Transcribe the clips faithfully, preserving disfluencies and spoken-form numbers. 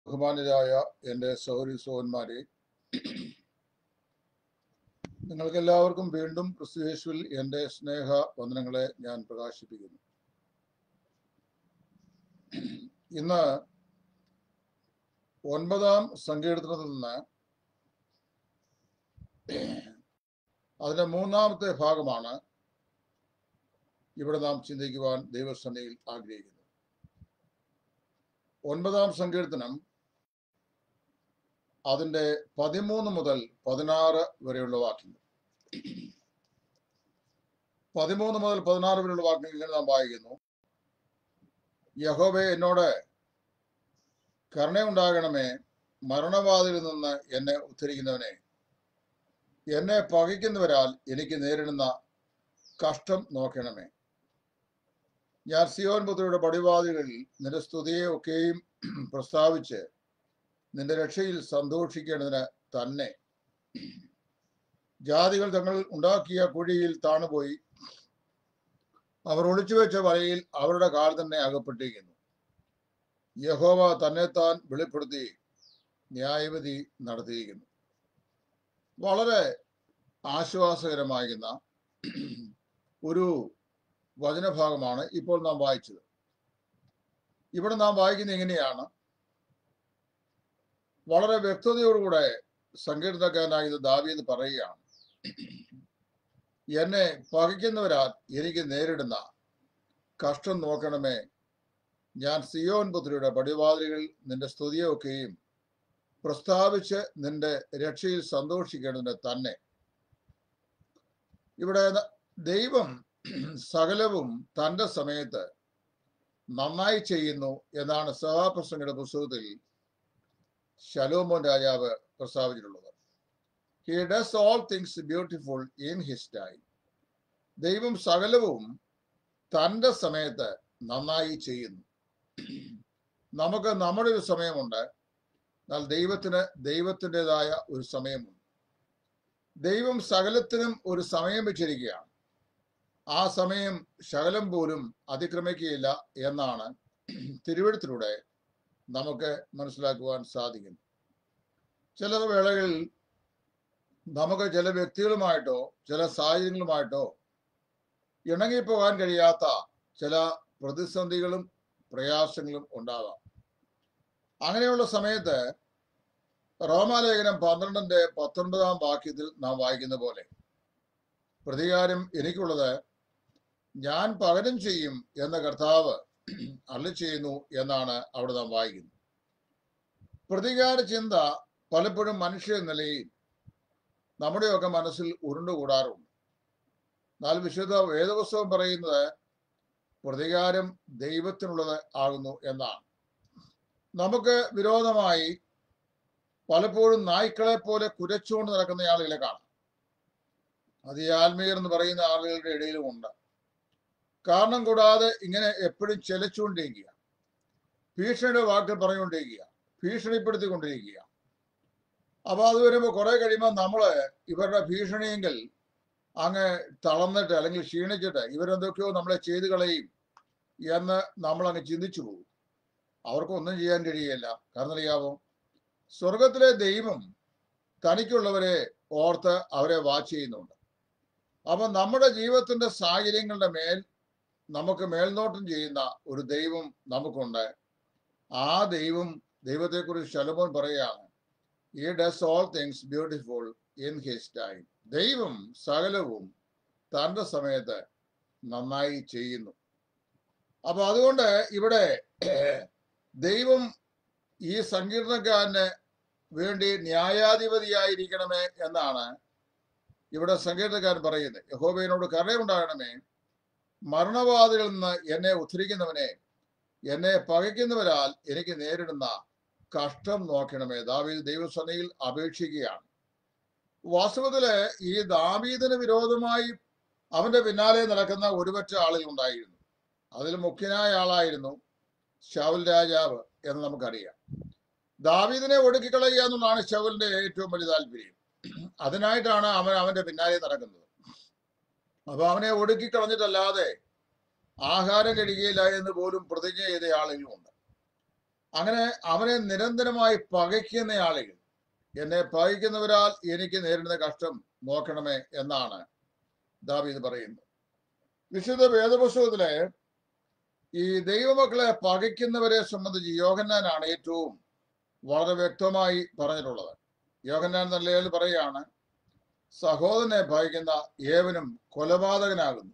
ബഹുമാനരായ എൻ്റെ സഹോദരി സഹോദരന്മാരെ, നിങ്ങൾക്കെല്ലാവർക്കും വീണ്ടും ക്രിസ്തുയേശുവിൽ എൻ്റെ സ്നേഹ വന്ദനങ്ങളെ ഞാൻ പ്രകാശിപ്പിക്കുന്നു. ഇന്ന് ഒൻപതാം സങ്കീർത്തനത്തിൽ നിന്ന് അതിൻ്റെ മൂന്നാമത്തെ ഭാഗമാണ് ഇവിടെ നാം ചിന്തിക്കുവാൻ ദൈവസന്നിധിയിൽ ആഗ്രഹിക്കുന്നത്. ഒൻപതാം സങ്കീർത്തനം അതിൻ്റെ പതിമൂന്ന് മുതൽ പതിനാറ് വരെയുള്ള വാക്യങ്ങൾ. പതിമൂന്ന് മുതൽ പതിനാറ് വരെയുള്ള വാക്യങ്ങൾ ഇങ്ങനെ നാം വായിക്കുന്നു. യഹോവേ, എന്നോട് കരുണയുണ്ടാകണമേ, മരണവാതിലിൽ നിന്ന് എന്നെ ഉദ്ധരിക്കുന്നവനെ. എന്നെ പകയ്ക്കുന്നവരാൽ എനിക്ക് നേരിടുന്ന കഷ്ടം നോക്കണമേ. ഞാൻ സിയോൻ പുത്രിയുടെ പടിവാതിലുകളിൽ നിന്റെ സ്തുതിയെ ഒക്കെയും പ്രസ്താവിച്ച് നിന്റെ രക്ഷയിൽ സന്തോഷിക്കേണ്ടതിന് തന്നെ. ജാതികൾ തങ്ങൾ ഉണ്ടാക്കിയ കുഴിയിൽ താണുപോയി, അവർ ഒളിച്ചു വെച്ച വലയിൽ അവരുടെ കാൽ തന്നെ അകപ്പെട്ടിരിക്കുന്നു. യഹോവ തന്നെത്താൻ വെളിപ്പെടുത്തി ന്യായവിധി നടത്തിയിരിക്കുന്നു. വളരെ ആശ്വാസകരമാകുന്ന ഒരു വചനഭാഗമാണ് ഇപ്പോൾ നാം വായിച്ചത്. ഇവിടെ നാം വായിക്കുന്നത് എങ്ങനെയാണ്? വളരെ വ്യക്തതയോടുകൂടെ സങ്കീർത്തനക്കാരനായ ദാവീദ് പറയുകയാണ്, എന്നെ പകയ്ക്കുന്നവരാൽ എനിക്ക് നേരിടുന്ന കഷ്ടം നോക്കണമേ. ഞാൻ സിയോൻ പുത്രിയുടെ പടിവാതിലുകളിൽ നിന്റെ സ്തുതിയൊക്കെയും പ്രസ്താവിച്ച് നിന്റെ രക്ഷയിൽ സന്തോഷിക്കേണ്ടതിന് തന്നെ. ഇവിടെ ദൈവം സകലവും തൻ്റെ സമയത്ത് നന്നായി ചെയ്യുന്നു എന്നാണ് സഭാപ്രസംഗയുടെ പുസ്തകത്തിൽ ശലോമോൻ രാജാവ് പ്രസ്താവിച്ചിട്ടുള്ളത്. He does all things beautiful in his time. ദൈവം സകലവും തൻ്റെ സമയത്ത് നന്നായി ചെയ്യുന്നു. നമുക്ക് നമ്മുടെ ഒരു സമയമുണ്ട്, എന്നാൽ ദൈവത്തിന് ദൈവത്തിൻ്റെതായ ഒരു സമയമുണ്ട്. ദൈവം സകലത്തിനും ഒരു സമയം വെച്ചിരിക്കുകയാണ്. ആ സമയം ശകലം പോലും അതിക്രമിക്കുകയില്ല എന്നാണ് തിരുവെഴുത്തിലൂടെ നമുക്ക് മനസ്സിലാക്കുവാൻ സാധിക്കുന്നു. ചില വേളകളിൽ നമുക്ക് ചില വ്യക്തികളുമായിട്ടോ ചില സാഹചര്യങ്ങളുമായിട്ടോ ഇണങ്ങിപ്പോകാൻ കഴിയാത്ത ചില പ്രതിസന്ധികളും പ്രയാസങ്ങളും ഉണ്ടാകാം. അങ്ങനെയുള്ള സമയത്ത് റോമാലേഖനം പന്ത്രണ്ടിന്റെ പത്തൊൻപതാം വാക്യത്തിൽ നാം വായിക്കുന്ന പോലെ, പ്രതികാരം എനിക്കുള്ളത്, ഞാൻ പകരം ചെയ്യും എന്ന കർത്താവ് അരുളി ചെയ്യുന്നു എന്നാണ് അവിടെ നാം വായിക്കുന്നത്. പ്രതികാര ചിന്ത പലപ്പോഴും മനുഷ്യ നിലയിൽ നമ്മുടെയൊക്കെ മനസ്സിൽ ഉരുണ്ടുകൂടാറുണ്ട്. എന്നാൽ വിശുദ്ധ വേദപുസ്തകം പറയുന്നത് പ്രതികാരം ദൈവത്തിനുള്ളത് ആകുന്നു എന്നാണ്. നമുക്ക് വിരോധമായി പലപ്പോഴും നായ്ക്കളെ പോലെ കുരച്ചുകൊണ്ട് നടക്കുന്ന ആളുകളെ കാണാം. അത് ഈ ആത്മീയർ എന്ന് പറയുന്ന ആളുകളുടെ ഇടയിലും ഉണ്ട്. കാരണം കൂടാതെ ഇങ്ങനെ എപ്പോഴും ചെലച്ചുകൊണ്ടിരിക്കുക, ഭീഷണിയുടെ വാക്കുകൾ പറഞ്ഞുകൊണ്ടിരിക്കുക, ഭീഷണിപ്പെടുത്തിക്കൊണ്ടിരിക്കുക. അപ്പൊ അത് വരുമ്പോൾ കുറെ കഴിയുമ്പോൾ നമ്മള് ഇവരുടെ ഭീഷണിയെങ്കിൽ അങ്ങ് തളർന്നിട്ട് അല്ലെങ്കിൽ ക്ഷീണിച്ചിട്ട് ഇവരെന്തൊക്കെയോ നമ്മളെ ചെയ്തു കളയും എന്ന് നമ്മൾ അങ്ങ് ചിന്തിച്ചു പോകും. അവർക്കൊന്നും ചെയ്യാൻ കഴിയില്ല. കാരണം അറിയാമോ, സ്വർഗത്തിലെ ദൈവം തനിക്കുള്ളവരെ ഓർത്ത് അവരെ വാച്ച് ചെയ്യുന്നുണ്ട്. അപ്പൊ നമ്മുടെ ജീവിതത്തിന്റെ സാഹചര്യങ്ങളുടെ മേൽ നമുക്ക് മേൽനോട്ടം ചെയ്യുന്ന ഒരു ദൈവം നമുക്കുണ്ട്. ആ ദൈവം ദൈവത്തെക്കുറിച്ച് ശലോമോൻ പറയുകയാണ്, He does all things beautiful in his time. ദൈവം സകലവും തൻ്റെ സമയത്ത് നന്നായി ചെയ്യുന്നു. അപ്പൊ അതുകൊണ്ട് ഇവിടെ ദൈവം ഈ സങ്കീർത്തനക്കാരന് വേണ്ടി ന്യായാധിപതിയായിരിക്കണമേ എന്നാണ് ഇവിടെ സങ്കീർത്തനക്കാരൻ പറയുന്നത്. യഹോവയോട് കരുണയുണ്ടാകണമേ, മരണവാതിലിൽ നിന്ന് എന്നെ ഉദ്ധരിക്കുന്നവനെ, എന്നെ പകയ്ക്കുന്നവരാൽ എനിക്ക് നേരിടുന്ന കഷ്ടം നോക്കണമേ. ദാവീദ് ദൈവസന്നിധിയിൽ അപേക്ഷിക്കുകയാണ്. വാസ്തവത്തില് ഈ ദാവീദിന് വിരോധമായി അവന്റെ പിന്നാലെ നടക്കുന്ന ഒരുപറ്റ ആളുകൾ ഉണ്ടായിരുന്നു. അതിൽ മുഖ്യനായ ആളായിരുന്നു ശൗൽ രാജാവ് എന്ന് നമുക്കറിയാം. ദാവീദിനെ ഒടുക്കിക്കളയുക എന്നുള്ളതാണ് ശൗലിന്റെ ഏറ്റവും വലിയ താല്പര്യം. അതിനായിട്ടാണ് അവൻ അവന്റെ പിന്നാലെ നടക്കുന്നത്. അപ്പൊ അവനെ ഒടുക്കിക്കളഞ്ഞിട്ടല്ലാതെ ആഹാരം കഴിക്കുകയില്ല എന്ന് പോലും പ്രതിജ്ഞ ചെയ്ത ആളുകളുമുണ്ട്. അങ്ങനെ അവനെ നിരന്തരമായി പകയ്ക്കുന്ന ആളുകൾ, എന്നെ പകയ്ക്കുന്നവരാൽ എനിക്ക് നേരിടുന്ന കഷ്ടം നോക്കണമേ എന്നാണ് ദാവീദ് പറയുന്നത്. വിശുദ്ധ വേദപുസ്തകത്തിലെ ഈ ദൈവമക്കളെ പകയ്ക്കുന്നവരെ സംബന്ധിച്ച് യോഹന്നാനാണ് ഏറ്റവും വളരെ വ്യക്തമായി പറഞ്ഞിട്ടുള്ളത്. യോഹന്നാൻ നല്ല പറയുകയാണ്, സഹോദരനെ ഭയക്കുന്ന ഏവനും കൊലപാതകനാകുന്നു.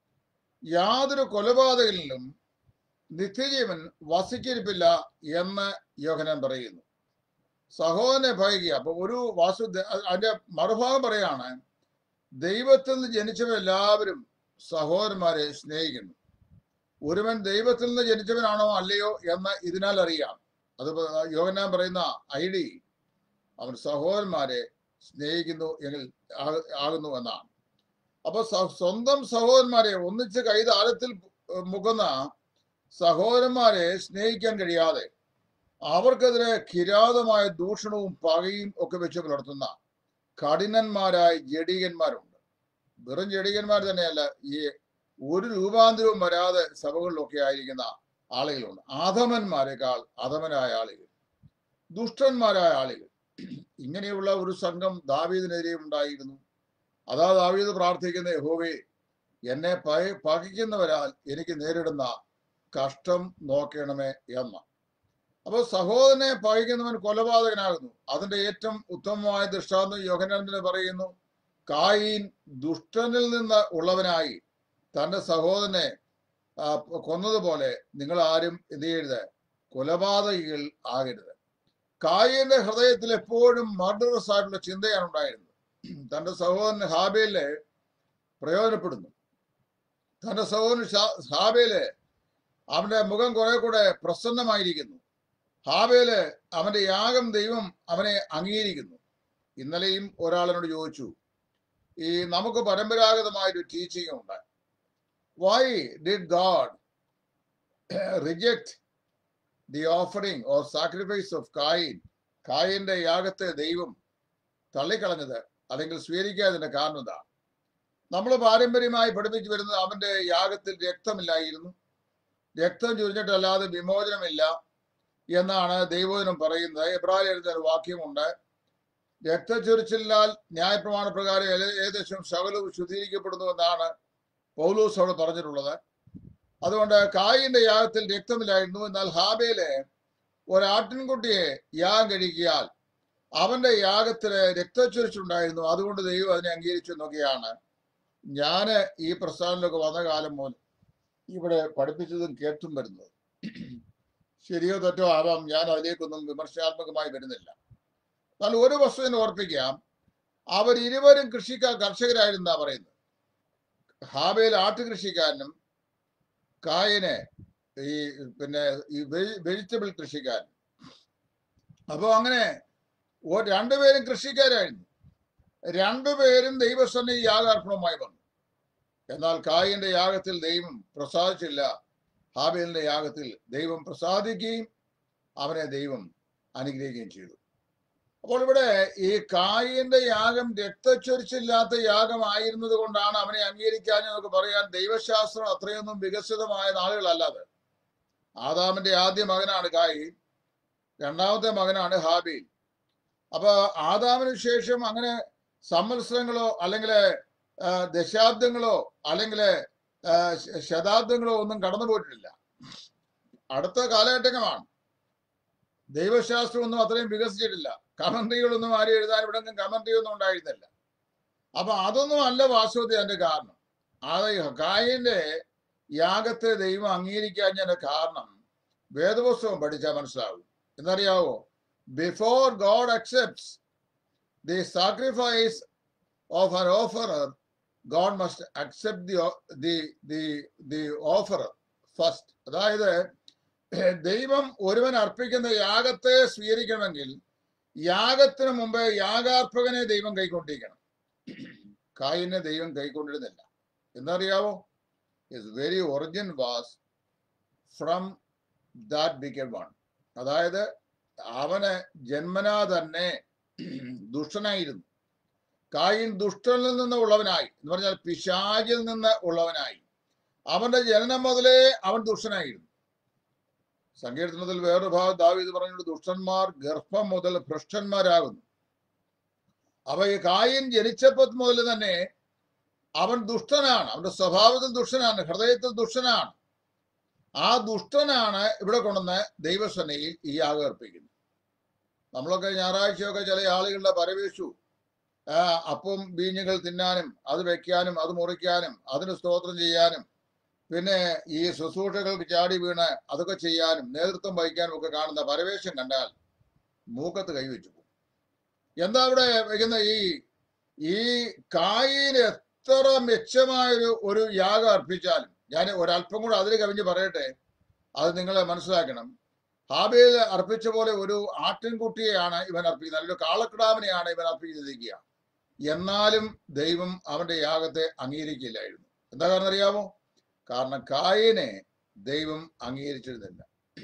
യാതൊരു കൊലപാതകനിലും നിത്യജീവൻ വസിച്ചിരിപ്പില്ല എന്ന് യോഹന്നാൻ പറയുന്നു. സഹോദരനെ ഭയക്കുക. അപ്പൊ ഒരു വാസു അതിന്റെ മറുഭാഗം പറയാണ്, ദൈവത്തിൽ നിന്ന് ജനിച്ചവരെല്ലാവരും സഹോദരന്മാരെ സ്നേഹിക്കുന്നു. ഒരുവൻ ദൈവത്തിൽ നിന്ന് ജനിച്ചവനാണോ അല്ലയോ എന്ന് ഇതിനാൽ അറിയാം. അത് യോഹന്നാൻ പറയുന്ന ഐ ഡി അവൻ സഹോദരന്മാരെ സ്നേഹിക്കുന്നു എങ്കിൽ ആകുന്നു എന്നാണ്. അപ്പൊ സ്വന്തം സഹോദരന്മാരെ ഒന്നിച്ച് കൈതാരത്തിൽ മുക്കുന്ന സഹോദരന്മാരെ സ്നേഹിക്കാൻ കഴിയാതെ അവർക്കെതിരെ കിരാതമായ ദൂഷണവും പകയും ഒക്കെ വെച്ച് പുലർത്തുന്ന കഠിനന്മാരായ ജഡീകന്മാരുണ്ട്. വെറും ജഡീകന്മാർ തന്നെയല്ല, ഈ ഒരു രൂപാന്തരവും വരാതെ സഭകളിലൊക്കെ ആയിരിക്കുന്ന ആളുകളുണ്ട്. അധമന്മാരെക്കാൾ അധമനായ ആളുകൾ, ദുഷ്ടന്മാരായ ആളുകൾ. ഇങ്ങനെയുള്ള ഒരു സംഘം ദാവീദിനെതിരെ ഉണ്ടായിരുന്നു. അതാ ദാവീദ് പ്രാർത്ഥിക്കുന്ന, യഹോവേ എന്നെ പക പകയ്ക്കുന്നവരാൽ എനിക്ക് നേരിടുന്ന കഷ്ടം നോക്കണമേ എന്ന്. അപ്പോൾ സഹോദരനെ പകയ്ക്കുന്നവൻ കൊലപാതകനാകുന്നു. അതിന്റെ ഏറ്റവും ഉത്തമമായ ദൃഷ്ടാന്തം യോഹന്നാൻ പറയുന്നു, കായീൻ ദുഷ്ടനിൽ നിന്ന് ഉള്ളവനായി തന്റെ സഹോദരനെ കൊന്നതുപോലെ നിങ്ങൾ ആരും എന്ത് ചെയ്യരുത്, കൊലപാതകികൾ ആകരുത്. കായീന്റെ ഹൃദയത്തിൽ എപ്പോഴും മർഡറസ് ആയിട്ടുള്ള ചിന്തയാണ് ഉണ്ടായിരുന്നത്. തന്റെ സഹോദരൻ ഹാബേലിനെ പ്രയോജനപ്പെടുന്നു. തന്റെ സഹോദരൻ ഹാബേല് അവന്റെ മുഖം കുറെ കൂടെ പ്രസന്നമായിരിക്കുന്നു. ഹാബേല് അവന്റെ യാഗം ദൈവം അവനെ അംഗീകരിക്കുന്നു. ഇന്നലെയും ഒരാളിനോട് ചോദിച്ചു, ഈ നമുക്ക് പരമ്പരാഗതമായൊരു ടീച്ചിങ് ഉണ്ട്, why did God reject the offering or sacrifice of Cain? കായിന്റെ യാഗത്തെ ദൈവം തള്ളിക്കളഞ്ഞത് അല്ലെങ്കിൽ സ്വീകരിക്കാതിന്റെ കാരണം എന്താണ്? നമ്മൾ പാരമ്പര്യമായി പഠിപ്പിച്ചു വരുന്നത് അവന്റെ യാഗത്തിൽ രക്തമില്ലായിരുന്നു, രക്തം ചൊരിഞ്ഞിട്ടല്ലാതെ വിമോചനമില്ല എന്നാണ് ദൈവവചനം പറയുന്നത്. എബ്രായർ എഴുതുന്ന ഒരു വാക്യമുണ്ട്, രക്തച്ചൊരിച്ചില്ലാൽ ന്യായപ്രമാണ പ്രകാരം ഏകദേശം സകലവും ശുദ്ധീകരിക്കപ്പെടുന്നു എന്നാണ് പൗലോസ് അവിടെ പറഞ്ഞിട്ടുള്ളത്. അതുകൊണ്ട് കായിന്റെ യാഗത്തിൽ രക്തമില്ലായിരുന്നു. എന്നാൽ ഹാബേല് ഒരാട്ടിൻകുട്ടിയെ യാഗം കഴിക്കിയാൽ അവന്റെ യാഗത്തില് രക്തച്ചൊരിച്ചിലുണ്ടായിരുന്നു. അതുകൊണ്ട് ദൈവം അതിനെ അംഗീകരിച്ചു എന്നൊക്കെയാണ് ഞാന് ഈ പ്രസ്ഥാനത്തിലൊക്കെ വന്ന കാലം മുതൽ ഇവിടെ പഠിപ്പിച്ചതും കേട്ടും വരുന്നത്. ശരിയോ തെറ്റോ ആവാം, ഞാൻ അതിലേക്കൊന്നും വിമർശനാത്മകമായി വരുന്നില്ല. എന്നാൽ ഒരു വസ്തുവിനെ ഓർപ്പിക്കാം, അവർ ഇരുവരും കൃഷിക്കാർ കർഷകരായിരുന്നാ പറയുന്നത്. ഹാബേൽ ആട്ടുകൃഷിക്കാരനും കായനെ ഈ പിന്നെ ഈ വെജിറ്റബിൾ കൃഷിക്കാരൻ. അപ്പോ അങ്ങനെ രണ്ടുപേരും കൃഷിക്കാരായിരുന്നു. രണ്ടുപേരും ദൈവസന്നിധി യാഗാർപ്പണവുമായി വന്നു. എന്നാൽ കായിന്റെ യാഗത്തിൽ ദൈവം പ്രസാദിച്ചില്ല, ഹാബേലിന്റെ യാഗത്തിൽ ദൈവം പ്രസാദിക്കുകയും അവനെ ദൈവം അനുഗ്രഹിക്കുകയും ചെയ്തു. അപ്പോൾ ഇവിടെ ഈ കായിന്റെ യാഗം രക്തച്ചൊരിച്ചില്ലാത്ത യാഗമായിരുന്നത് കൊണ്ടാണ് അവനെ അംഗീകരിക്കാൻ നമുക്ക് പറയാൻ ദൈവശാസ്ത്രം അത്രയൊന്നും വികസിതമായ നാളുകളല്ലാതെ. ആദാമിന്റെ ആദ്യ മകനാണ് കായീൻ, രണ്ടാമത്തെ മകനാണ് ഹാബീൽ. അപ്പൊ ആദാമിന് ശേഷം അങ്ങനെ സംവത്സരങ്ങളോ അല്ലെങ്കിൽ ദശാബ്ദങ്ങളോ അല്ലെങ്കിൽ ശതാബ്ദങ്ങളോ ഒന്നും കടന്നു പോയിട്ടില്ല. അടുത്ത കാലഘട്ടങ്ങളാണ്. ദൈവശാസ്ത്രം ഒന്നും അത്രയും വികസിച്ചിട്ടില്ല. കമന്ററികളൊന്നും ആരും എഴുതാൻ ഇവിടെ കമന്ററി ഒന്നും ഉണ്ടായിരുന്നില്ല. അപ്പൊ അതൊന്നും അല്ല വാസ്തവത്തിൽ അതിന്റെ കാരണം. അത് കായന്റെ യാഗത്തെ ദൈവം അംഗീകരിക്കാഞ്ഞതിന്റെ കാരണം വേദപുസ്തകം പഠിച്ചാൽ മനസ്സിലാവും. എന്നറിയാവോ? Before God accepts the sacrifice of an offerer, God must accept the the the the offerer first. അതായത് ദൈവം ഒരുവൻ അർപ്പിക്കുന്ന യാഗത്തെ സ്വീകരിക്കണമെങ്കിൽ യാഗത്തിന് മുമ്പ് യാഗാർപ്പകനെ ദൈവം കൈക്കൊണ്ടിരിക്കണം. കായിനെ ദൈവം കൈക്കൊണ്ടിരുന്നില്ല. എന്നറിയാവോ? His very origin was from that wicked one. അതായത് അവന് ജന്മനാ തന്നെ ദുഷ്ടനായിരുന്നു. കായിൻ ദുഷ്ടനിൽ നിന്ന് ഉള്ളവനായി എന്ന് പറഞ്ഞാൽ പിശാചിൽ നിന്ന് ഉള്ളവനായി. അവന്റെ ജനനം മുതലേ അവൻ ദുഷ്ടനായിരുന്നു. സങ്കീർത്തനത്തിൽ വേറൊരു ഭാഗം ദാവീദ് പറഞ്ഞിട്ട് ദുഷ്ടന്മാർ ഗർഭം മുതൽ ഭ്രഷ്ടന്മാരാകുന്നു. അപ്പൊ ഈ കായീൻ ജനിച്ചപ്പോൾ മുതൽ തന്നെ അവൻ ദുഷ്ടനാണ്. അവന്റെ സ്വഭാവത്തിൽ ദുഷ്ടനാണ്, ഹൃദയത്തിൽ ദുഷ്ടനാണ്. ആ ദുഷ്ടനാണ് ഇവിടെ കൊണ്ടുവന്ന് ദൈവസേനയിൽ ഈ യാഗം അർപ്പിക്കുന്നത്. നമ്മളൊക്കെ ഞായറാഴ്ചയൊക്കെ ചില ആളുകളുടെ പരവേശു അപ്പം വീഞ്ഞുകൾ തിന്നാനും അത് വെക്കാനും അത് മുറിക്കാനും അതിന് സ്തോത്രം ചെയ്യാനും പിന്നെ ഈ ശുശ്രൂഷകൾക്ക് ചാടി വീണ് അതൊക്കെ ചെയ്യാനും നേതൃത്വം വഹിക്കാനും ഒക്കെ കാണുന്ന പരവേശം കണ്ടാൽ മൂക്കത്ത് കൈവച്ചു പോകും. എന്താ അവിടെ വയ്ക്കുന്ന ഈ ഈ കായീന് എത്ര മെച്ചമായൊരു ഒരു യാഗം അർപ്പിച്ചാലും, ഞാൻ ഒരല്പം കൂടെ അതിൽ കവിഞ്ഞ് പറയട്ടെ, അത് നിങ്ങളെ മനസ്സിലാക്കണം. ഹാബേൽ അർപ്പിച്ച പോലെ ഒരു ആട്ടിൻകുട്ടിയെയാണ് ഇവൻ അർപ്പിക്കുന്നത്, അല്ലെങ്കിൽ കാളക്കിടാവിനെയാണ് ഇവൻ അർപ്പിച്ചിരിക്കുക. എന്നാലും ദൈവം അവന്റെ യാഗത്തെ അംഗീകരിക്കില്ലായിരുന്നു. എന്താ കാരണം അറിയാമോ? കാരണം കായീനെ ദൈവം അംഗീകരിച്ചിരുന്നില്ല.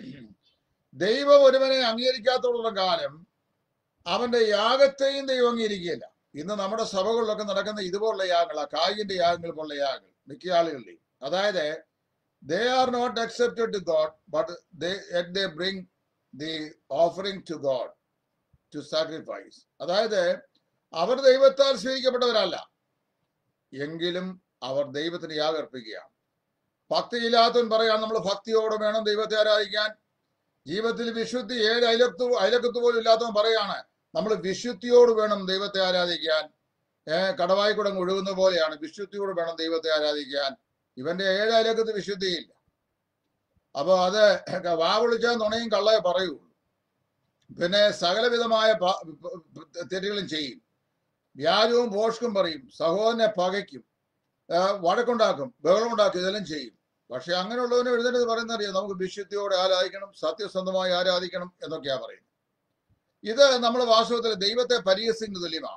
ദൈവം ഒരുവനെ അംഗീകരിക്കാത്തോളം കാലം അവന്റെ യാഗത്തെയും ദൈവം അംഗീകരിക്കുകയില്ല. ഇന്ന് നമ്മുടെ സഭകളിലൊക്കെ നടക്കുന്ന ഇതുപോലുള്ള യാഗങ്ങളാണ്, കായീന്റെ യാഗങ്ങൾ പോലുള്ള യാഗങ്ങൾ മിക്ക ആളുകളുടെയും. അതായത് they are not accepted to God, but they yet they bring the offering to God to sacrifice. അതായത് അവർ ദൈവത്താൽ സ്വീകരിക്കപ്പെട്ടവരല്ല, എങ്കിലും അവർ ദൈവത്തിന് യാഗം അർപ്പിക്കുകയാണ്. ഭക്തിയില്ലാത്തവൻ പറയാൻ നമ്മൾ ഭക്തിയോടെ വേണം ദൈവത്തെ ആരാധിക്കാൻ. ജീവിതത്തിൽ വിശുദ്ധി ഏഴ് അയലത്ത് അയലക്കത്ത് പോലും ഇല്ലാത്തവൻ പറയാണ് നമ്മൾ വിശുദ്ധിയോട് വേണം ദൈവത്തെ ആരാധിക്കാൻ. ഏർ കടവായിക്കുടം ഒഴുകുന്ന പോലെയാണ്, വിശുദ്ധിയോട് വേണം ദൈവത്തെ ആരാധിക്കാൻ. ഇവന്റെ ഏഴ് അയലക്കത്ത് വിശുദ്ധിയില്ല. അപ്പൊ അത് വാ വിളിച്ചാൽ നുണയും കള്ളയെ പറയുള്ളൂ. പിന്നെ സകലവിധമായ തെറ്റുകളും ചെയ്യും, വ്യാജവും ഭോഷ്കും പറയും, സഹോദരനെ പകയ്ക്കും, വഴക്കുണ്ടാക്കും, ബഹളമുണ്ടാക്കും, ഇതെല്ലാം ചെയ്യും. പക്ഷെ അങ്ങനെയുള്ളവനെ എഴുതേണ്ടത് പറയുന്നത് അറിയാം, നമുക്ക് വിശുദ്ധിയോടെ ആരാധിക്കണം, സത്യസന്ധമായി ആരാധിക്കണം എന്നൊക്കെയാ പറയുന്നത്. ഇത് നമ്മൾ വാസ്തവത്തിൽ ദൈവത്തെ പരിഹസിക്കുന്ന തുല്യമാണ്.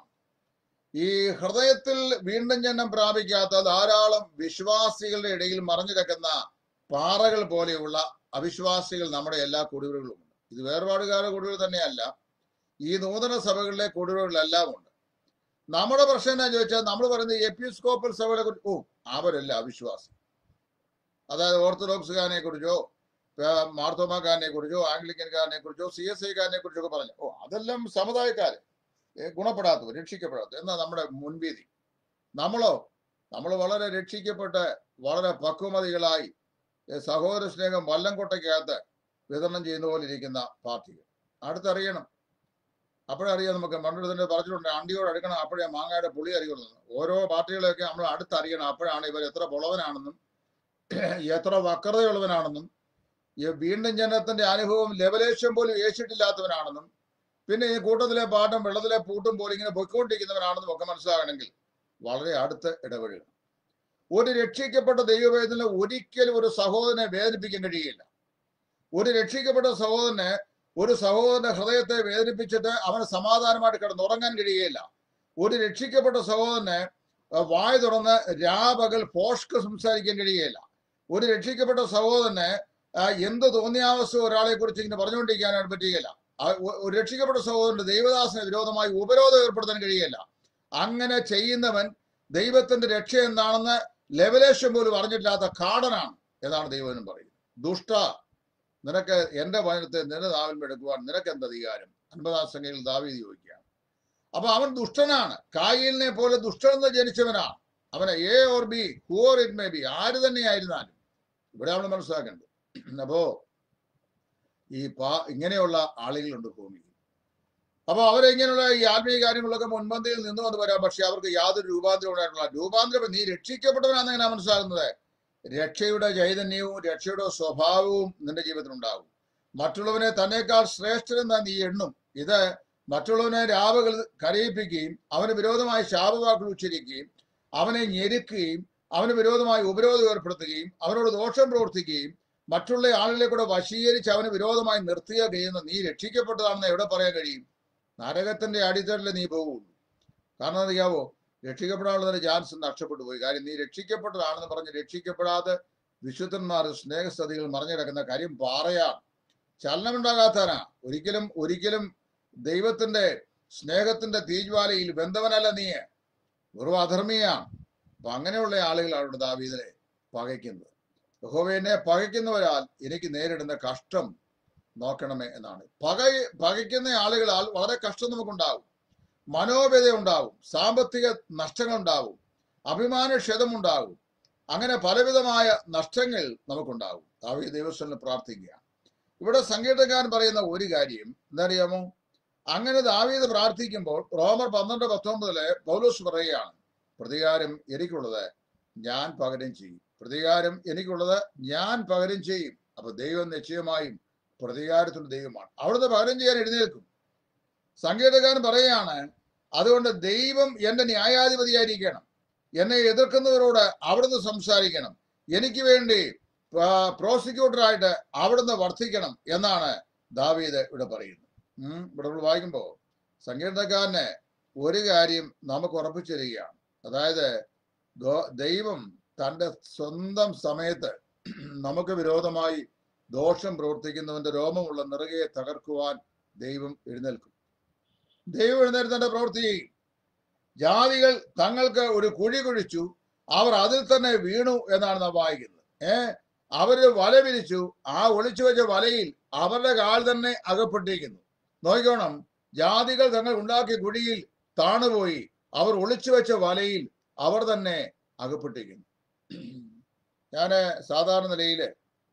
ഈ ഹൃദയത്തിൽ വീണ്ടും ജന്മം പ്രാപിക്കാത്ത ധാരാളം വിശ്വാസികളുടെ ഇടയിൽ മറഞ്ഞിടക്കുന്ന പാറകൾ പോലെയുള്ള അവിശ്വാസികൾ നമ്മുടെ എല്ലാ കുടിവുകളിലും ഉണ്ട്. ഇത് വേർപാടുകാരുടെ കുടിവുകൾ തന്നെയല്ല, ഈ നൂതന സഭകളിലെ കുടിവുകളെല്ലാം ഉണ്ട്. നമ്മുടെ പ്രശ്നം എന്താ ചോദിച്ചാൽ നമ്മൾ പറയുന്നത് എപ്പിസ്കോപ്പൽ സഭകളെ കുറിച്ച്, ഓ അവരല്ല അവിശ്വാസി. അതായത് ഓർത്തഡോക്സുകാരനെ കുറിച്ചോ മാർത്തോമാക്കാരനെ കുറിച്ചോ ആംഗ്ലിക്കൻകാരനെ കുറിച്ചോ സി എസ് ഐക്കാരനെ കുറിച്ചൊക്കെ പറഞ്ഞു, ഓ അതെല്ലാം സമുദായക്കാര്, ഗുണപ്പെടാത്തവർ, രക്ഷിക്കപ്പെടാത്തവർ എന്നാ നമ്മുടെ മുൻവിധി. നമ്മളോ നമ്മൾ വളരെ രക്ഷിക്കപ്പെട്ട് വളരെ പക്വമതികളായി സഹോദര സ്നേഹം വല്ലംകൊട്ടയ്ക്കകത്ത് വിതരണം ചെയ്യുന്ന പോലെ ഇരിക്കുന്ന പാർട്ടികൾ. അടുത്തറിയണം, അപ്പോഴറിയാം നമുക്ക്. പണ്ടൊരു തന്നെ പറഞ്ഞിട്ടുണ്ട്, അണ്ടിയോട് അടുക്കണം അപ്പോഴേ മാങ്ങയുടെ പുളി അറിയുള്ളൂ. ഓരോ പാർട്ടികളെയൊക്കെ നമ്മൾ അടുത്തറിയണം, അപ്പോഴാണ് ഇവർ എത്ര പൊളവനാണെന്നും എത്ര വക്രതയുള്ളവനാണെന്നും വീണ്ടും ജനത്തിന്റെ അനുഭവം ലെവലേശം പോലും ഏച്ചിട്ടില്ലാത്തവനാണെന്നും പിന്നെ ഈ കൂട്ടത്തിലെ പാട്ടും വെള്ളത്തിലെ പൂട്ടും പോലെ ഇങ്ങനെ പൊയ്ക്കൊണ്ടിരിക്കുന്നവനാണെന്നും ഒക്കെ മനസ്സിലാകണമെങ്കിൽ വളരെ അടുത്ത് ഇടപെടണം. ഒരു രക്ഷിക്കപ്പെട്ട ദൈവവേദന ഒരിക്കലും ഒരു സഹോദരനെ വേദനിപ്പിക്കാൻ കഴിയില്ല. ഒരു രക്ഷിക്കപ്പെട്ട സഹോദരന് ഒരു സഹോദരന്റെ ഹൃദയത്തെ വേദനിപ്പിച്ചിട്ട് അവന് സമാധാനമായിട്ട് കിടന്നുറങ്ങാൻ കഴിയുകയില്ല. ഒരു രക്ഷിക്കപ്പെട്ട സഹോദരന് വായ തുറന്ന് രാപകൽ പോഷ്ക്ക് സംസാരിക്കാൻ കഴിയുകയില്ല. ഒരു രക്ഷിക്കപ്പെട്ട സഹോദരന് എന്ത് തോന്നിയാവസ്ഥ ഒരാളെ കുറിച്ച് ഇങ്ങനെ പറഞ്ഞുകൊണ്ടിരിക്കാനായിട്ട് പറ്റുകയില്ല. ഒരു രക്ഷിക്കപ്പെട്ട സഹോദരന്റെ ദൈവദാസന് വിരോധമായി ഉപരോധം ഏർപ്പെടുത്താൻ കഴിയുകയില്ല. അങ്ങനെ ചെയ്യുന്നവൻ ദൈവത്തിന്റെ രക്ഷ എന്താണെന്ന് ലെവലേഷൻ പോലും അറിഞ്ഞിട്ടില്ലാത്ത കാടനാണ് എന്നാണ് ദൈവനും പറയുന്നത്. ദുഷ്ട, നിനക്ക് എന്റെ വചനത്തെ നിന്റെ നാവിൽ എടുക്കുവാൻ നിനക്ക് എന്ത് അധികാരം? അൻപതാം സംഖ്യയിൽ ദാവീദ് ചോദിക്കുകയാണ്. അപ്പൊ അവൻ ദുഷ്ടനാണ്, കായീലിനെ പോലെ ദുഷ്ടനെന്ന് ജനിച്ചവനാണ്. അവനെ A or B whoever it may be, ആര് തന്നെയായിരുന്നാലും ഇവിടെ നമ്മൾ മനസ്സിലാക്കേണ്ടത്. അപ്പോ ഈ പാ ഇങ്ങനെയുള്ള ആളുകളുണ്ട് ഭൂമിയിൽ. അപ്പൊ അവരെങ്ങനെയുള്ള ഈ ആത്മീയ കാര്യങ്ങളൊക്കെ മുൻപന്തിയിൽ നിന്ന് വന്ന് വരാം. പക്ഷെ അവർക്ക് യാതൊരു രൂപാന്തരം ഉണ്ടായിട്ടുള്ള രൂപാന്തരം നീ രക്ഷിക്കപ്പെട്ടവനാണെന്ന് എങ്ങനെയാ മനസ്സിലാകുന്നത്? രക്ഷയുടെ ചൈതന്യവും രക്ഷയുടെ സ്വഭാവവും നിന്റെ ജീവിതത്തിൽ ഉണ്ടാകും. മറ്റുള്ളവനെ തന്നേക്കാൾ ശ്രേഷ്ഠനെന്ന് നീ എണ്ണും. ഇത് മറ്റുള്ളവനെ രാവുകൾ കരയിപ്പിക്കുകയും അവന് വിരോധമായി ശാപവാക്കുകൾ ഉച്ചരിക്കുകയും അവനെ ഞെരുക്കുകയും അവന് വിരോധമായി ഉപരോധം ഏർപ്പെടുത്തുകയും അവനോട് ദോഷം പ്രവർത്തിക്കുകയും മറ്റുള്ള ആളുകളെ കൂടെ വശീകരിച്ച് അവന് വിരോധമായി നിർത്തുക ചെയ്യുന്ന നീ രക്ഷിക്കപ്പെട്ടതാണെന്ന് എവിടെ പറയാൻ കഴിയും? നരകത്തിന്റെ അടിത്തട്ടിൽ നീ പോകുള്ളൂ. കാരണം അറിയാവോ, രക്ഷിക്കപ്പെടാനുള്ള ചാൻസ് നഷ്ടപ്പെട്ടു പോയി. കാര്യം നീ രക്ഷിക്കപ്പെട്ടതാണെന്ന് പറഞ്ഞ് രക്ഷിക്കപ്പെടാതെ വിശുദ്ധന്മാർ സ്നേഹസ്ഥതികൾ മറിഞ്ഞിടക്കുന്ന കാര്യം പാറയാണ്, ചലനമുണ്ടാകാത്തവനാ. ഒരിക്കലും ഒരിക്കലും ദൈവത്തിന്റെ സ്നേഹത്തിന്റെ തീജ്വാലയിൽ ബന്ധവനല്ല നീ, വെറും അധർമ്മിയാണ്. അപ്പൊ അങ്ങനെയുള്ള ആളുകളാണ് ദാവീദിനെ പകയ്ക്കുന്നത്. യഹോവയെ പകയ്ക്കുന്നവരാൽ എനിക്ക് നേരിടുന്ന കഷ്ടം നോക്കണമേ എന്നാണ്. പക പകയ്ക്കുന്ന ആളുകളാൽ വളരെ കഷ്ടം നമുക്കുണ്ടാവും, മനോവ്യത ഉണ്ടാവും, സാമ്പത്തിക നഷ്ടങ്ങൾ ഉണ്ടാവും, അഭിമാനക്ഷതമുണ്ടാകും. അങ്ങനെ പലവിധമായ നഷ്ടങ്ങൾ നമുക്കുണ്ടാകും. ദാവീദ് ദൈവസന്നിധിയിൽ പ്രാർത്ഥിക്കുക. ഇവിടെ സങ്കീർത്തനക്കാരൻ പറയുന്ന ഒരു കാര്യം എന്തറിയാമോ? അങ്ങനെ ദാവീദ് പ്രാർത്ഥിക്കുമ്പോൾ റോമർ പന്ത്രണ്ട് പത്തൊമ്പതില് പൗലോസ് പറയുകയാണ്, പ്രതികാരം എനിക്കുള്ളത് ഞാൻ പകരം ചെയ്യും. പ്രതികാരം എനിക്കുള്ളത് ഞാൻ പകരം ചെയ്യും. അപ്പൊ ദൈവം നിശ്ചയമായും പ്രതികാരത്തിന്റെ ദൈവമാണ്. അവിടുന്ന് പകരം ചെയ്യാൻ എഴുന്നേൽക്കും. സങ്കീർത്തനക്കാരൻ പറയുകയാണ്, അതുകൊണ്ട് ദൈവം എന്റെ ന്യായാധിപതിയായിരിക്കണം. എന്നെ എതിർക്കുന്നവരോട് അവിടുന്ന് സംസാരിക്കണം. എനിക്ക് വേണ്ടി പ്രോസിക്യൂട്ടറായിട്ട് അവിടുന്ന് വർത്തിക്കണം എന്നാണ് ദാവീദ് ഇവിടെ പറയുന്നത്. ഉം ഇവിടെ നമ്മൾ വായിക്കുമ്പോ സങ്കീർത്തനക്കാരന് ഒരു കാര്യം നമുക്ക് ഉറപ്പിച്ചു തരികയാണ്. അതായത് ദൈവം തന്റെ സ്വന്തം സമയത്ത് നമുക്ക് വിരോധമായി ദോഷം പ്രവർത്തിക്കുന്നവന്റെ രോമമുള്ള നെറുകയെ തകർക്കുവാൻ ദൈവം എഴുന്നേൽക്കും. ദൈവം എഴുന്നേറ്റ് തന്റെ പ്രവൃത്തി ചെയ്യും. ജാതികൾ തങ്ങൾക്ക് ഒരു കുഴി കുഴിച്ചു, അവർ അതിൽ തന്നെ വീണു എന്നാണ് നാം വായിക്കുന്നത്. ഏഹ് അവര് വല വിരിച്ചു, ആ ഒളിച്ചു വെച്ച വലയിൽ അവരുടെ കാൽ തന്നെ അകപ്പെട്ടിരിക്കുന്നു. നോക്കിക്കോണം, ജാതികൾ തങ്ങൾ ഉണ്ടാക്കിയ കുഴിയിൽ താണുപോയി, അവർ ഒളിച്ചു വെച്ച വലയിൽ അവർ തന്നെ അകപ്പെട്ടിരിക്കുന്നു. ഞാന് സാധാരണ നിലയില്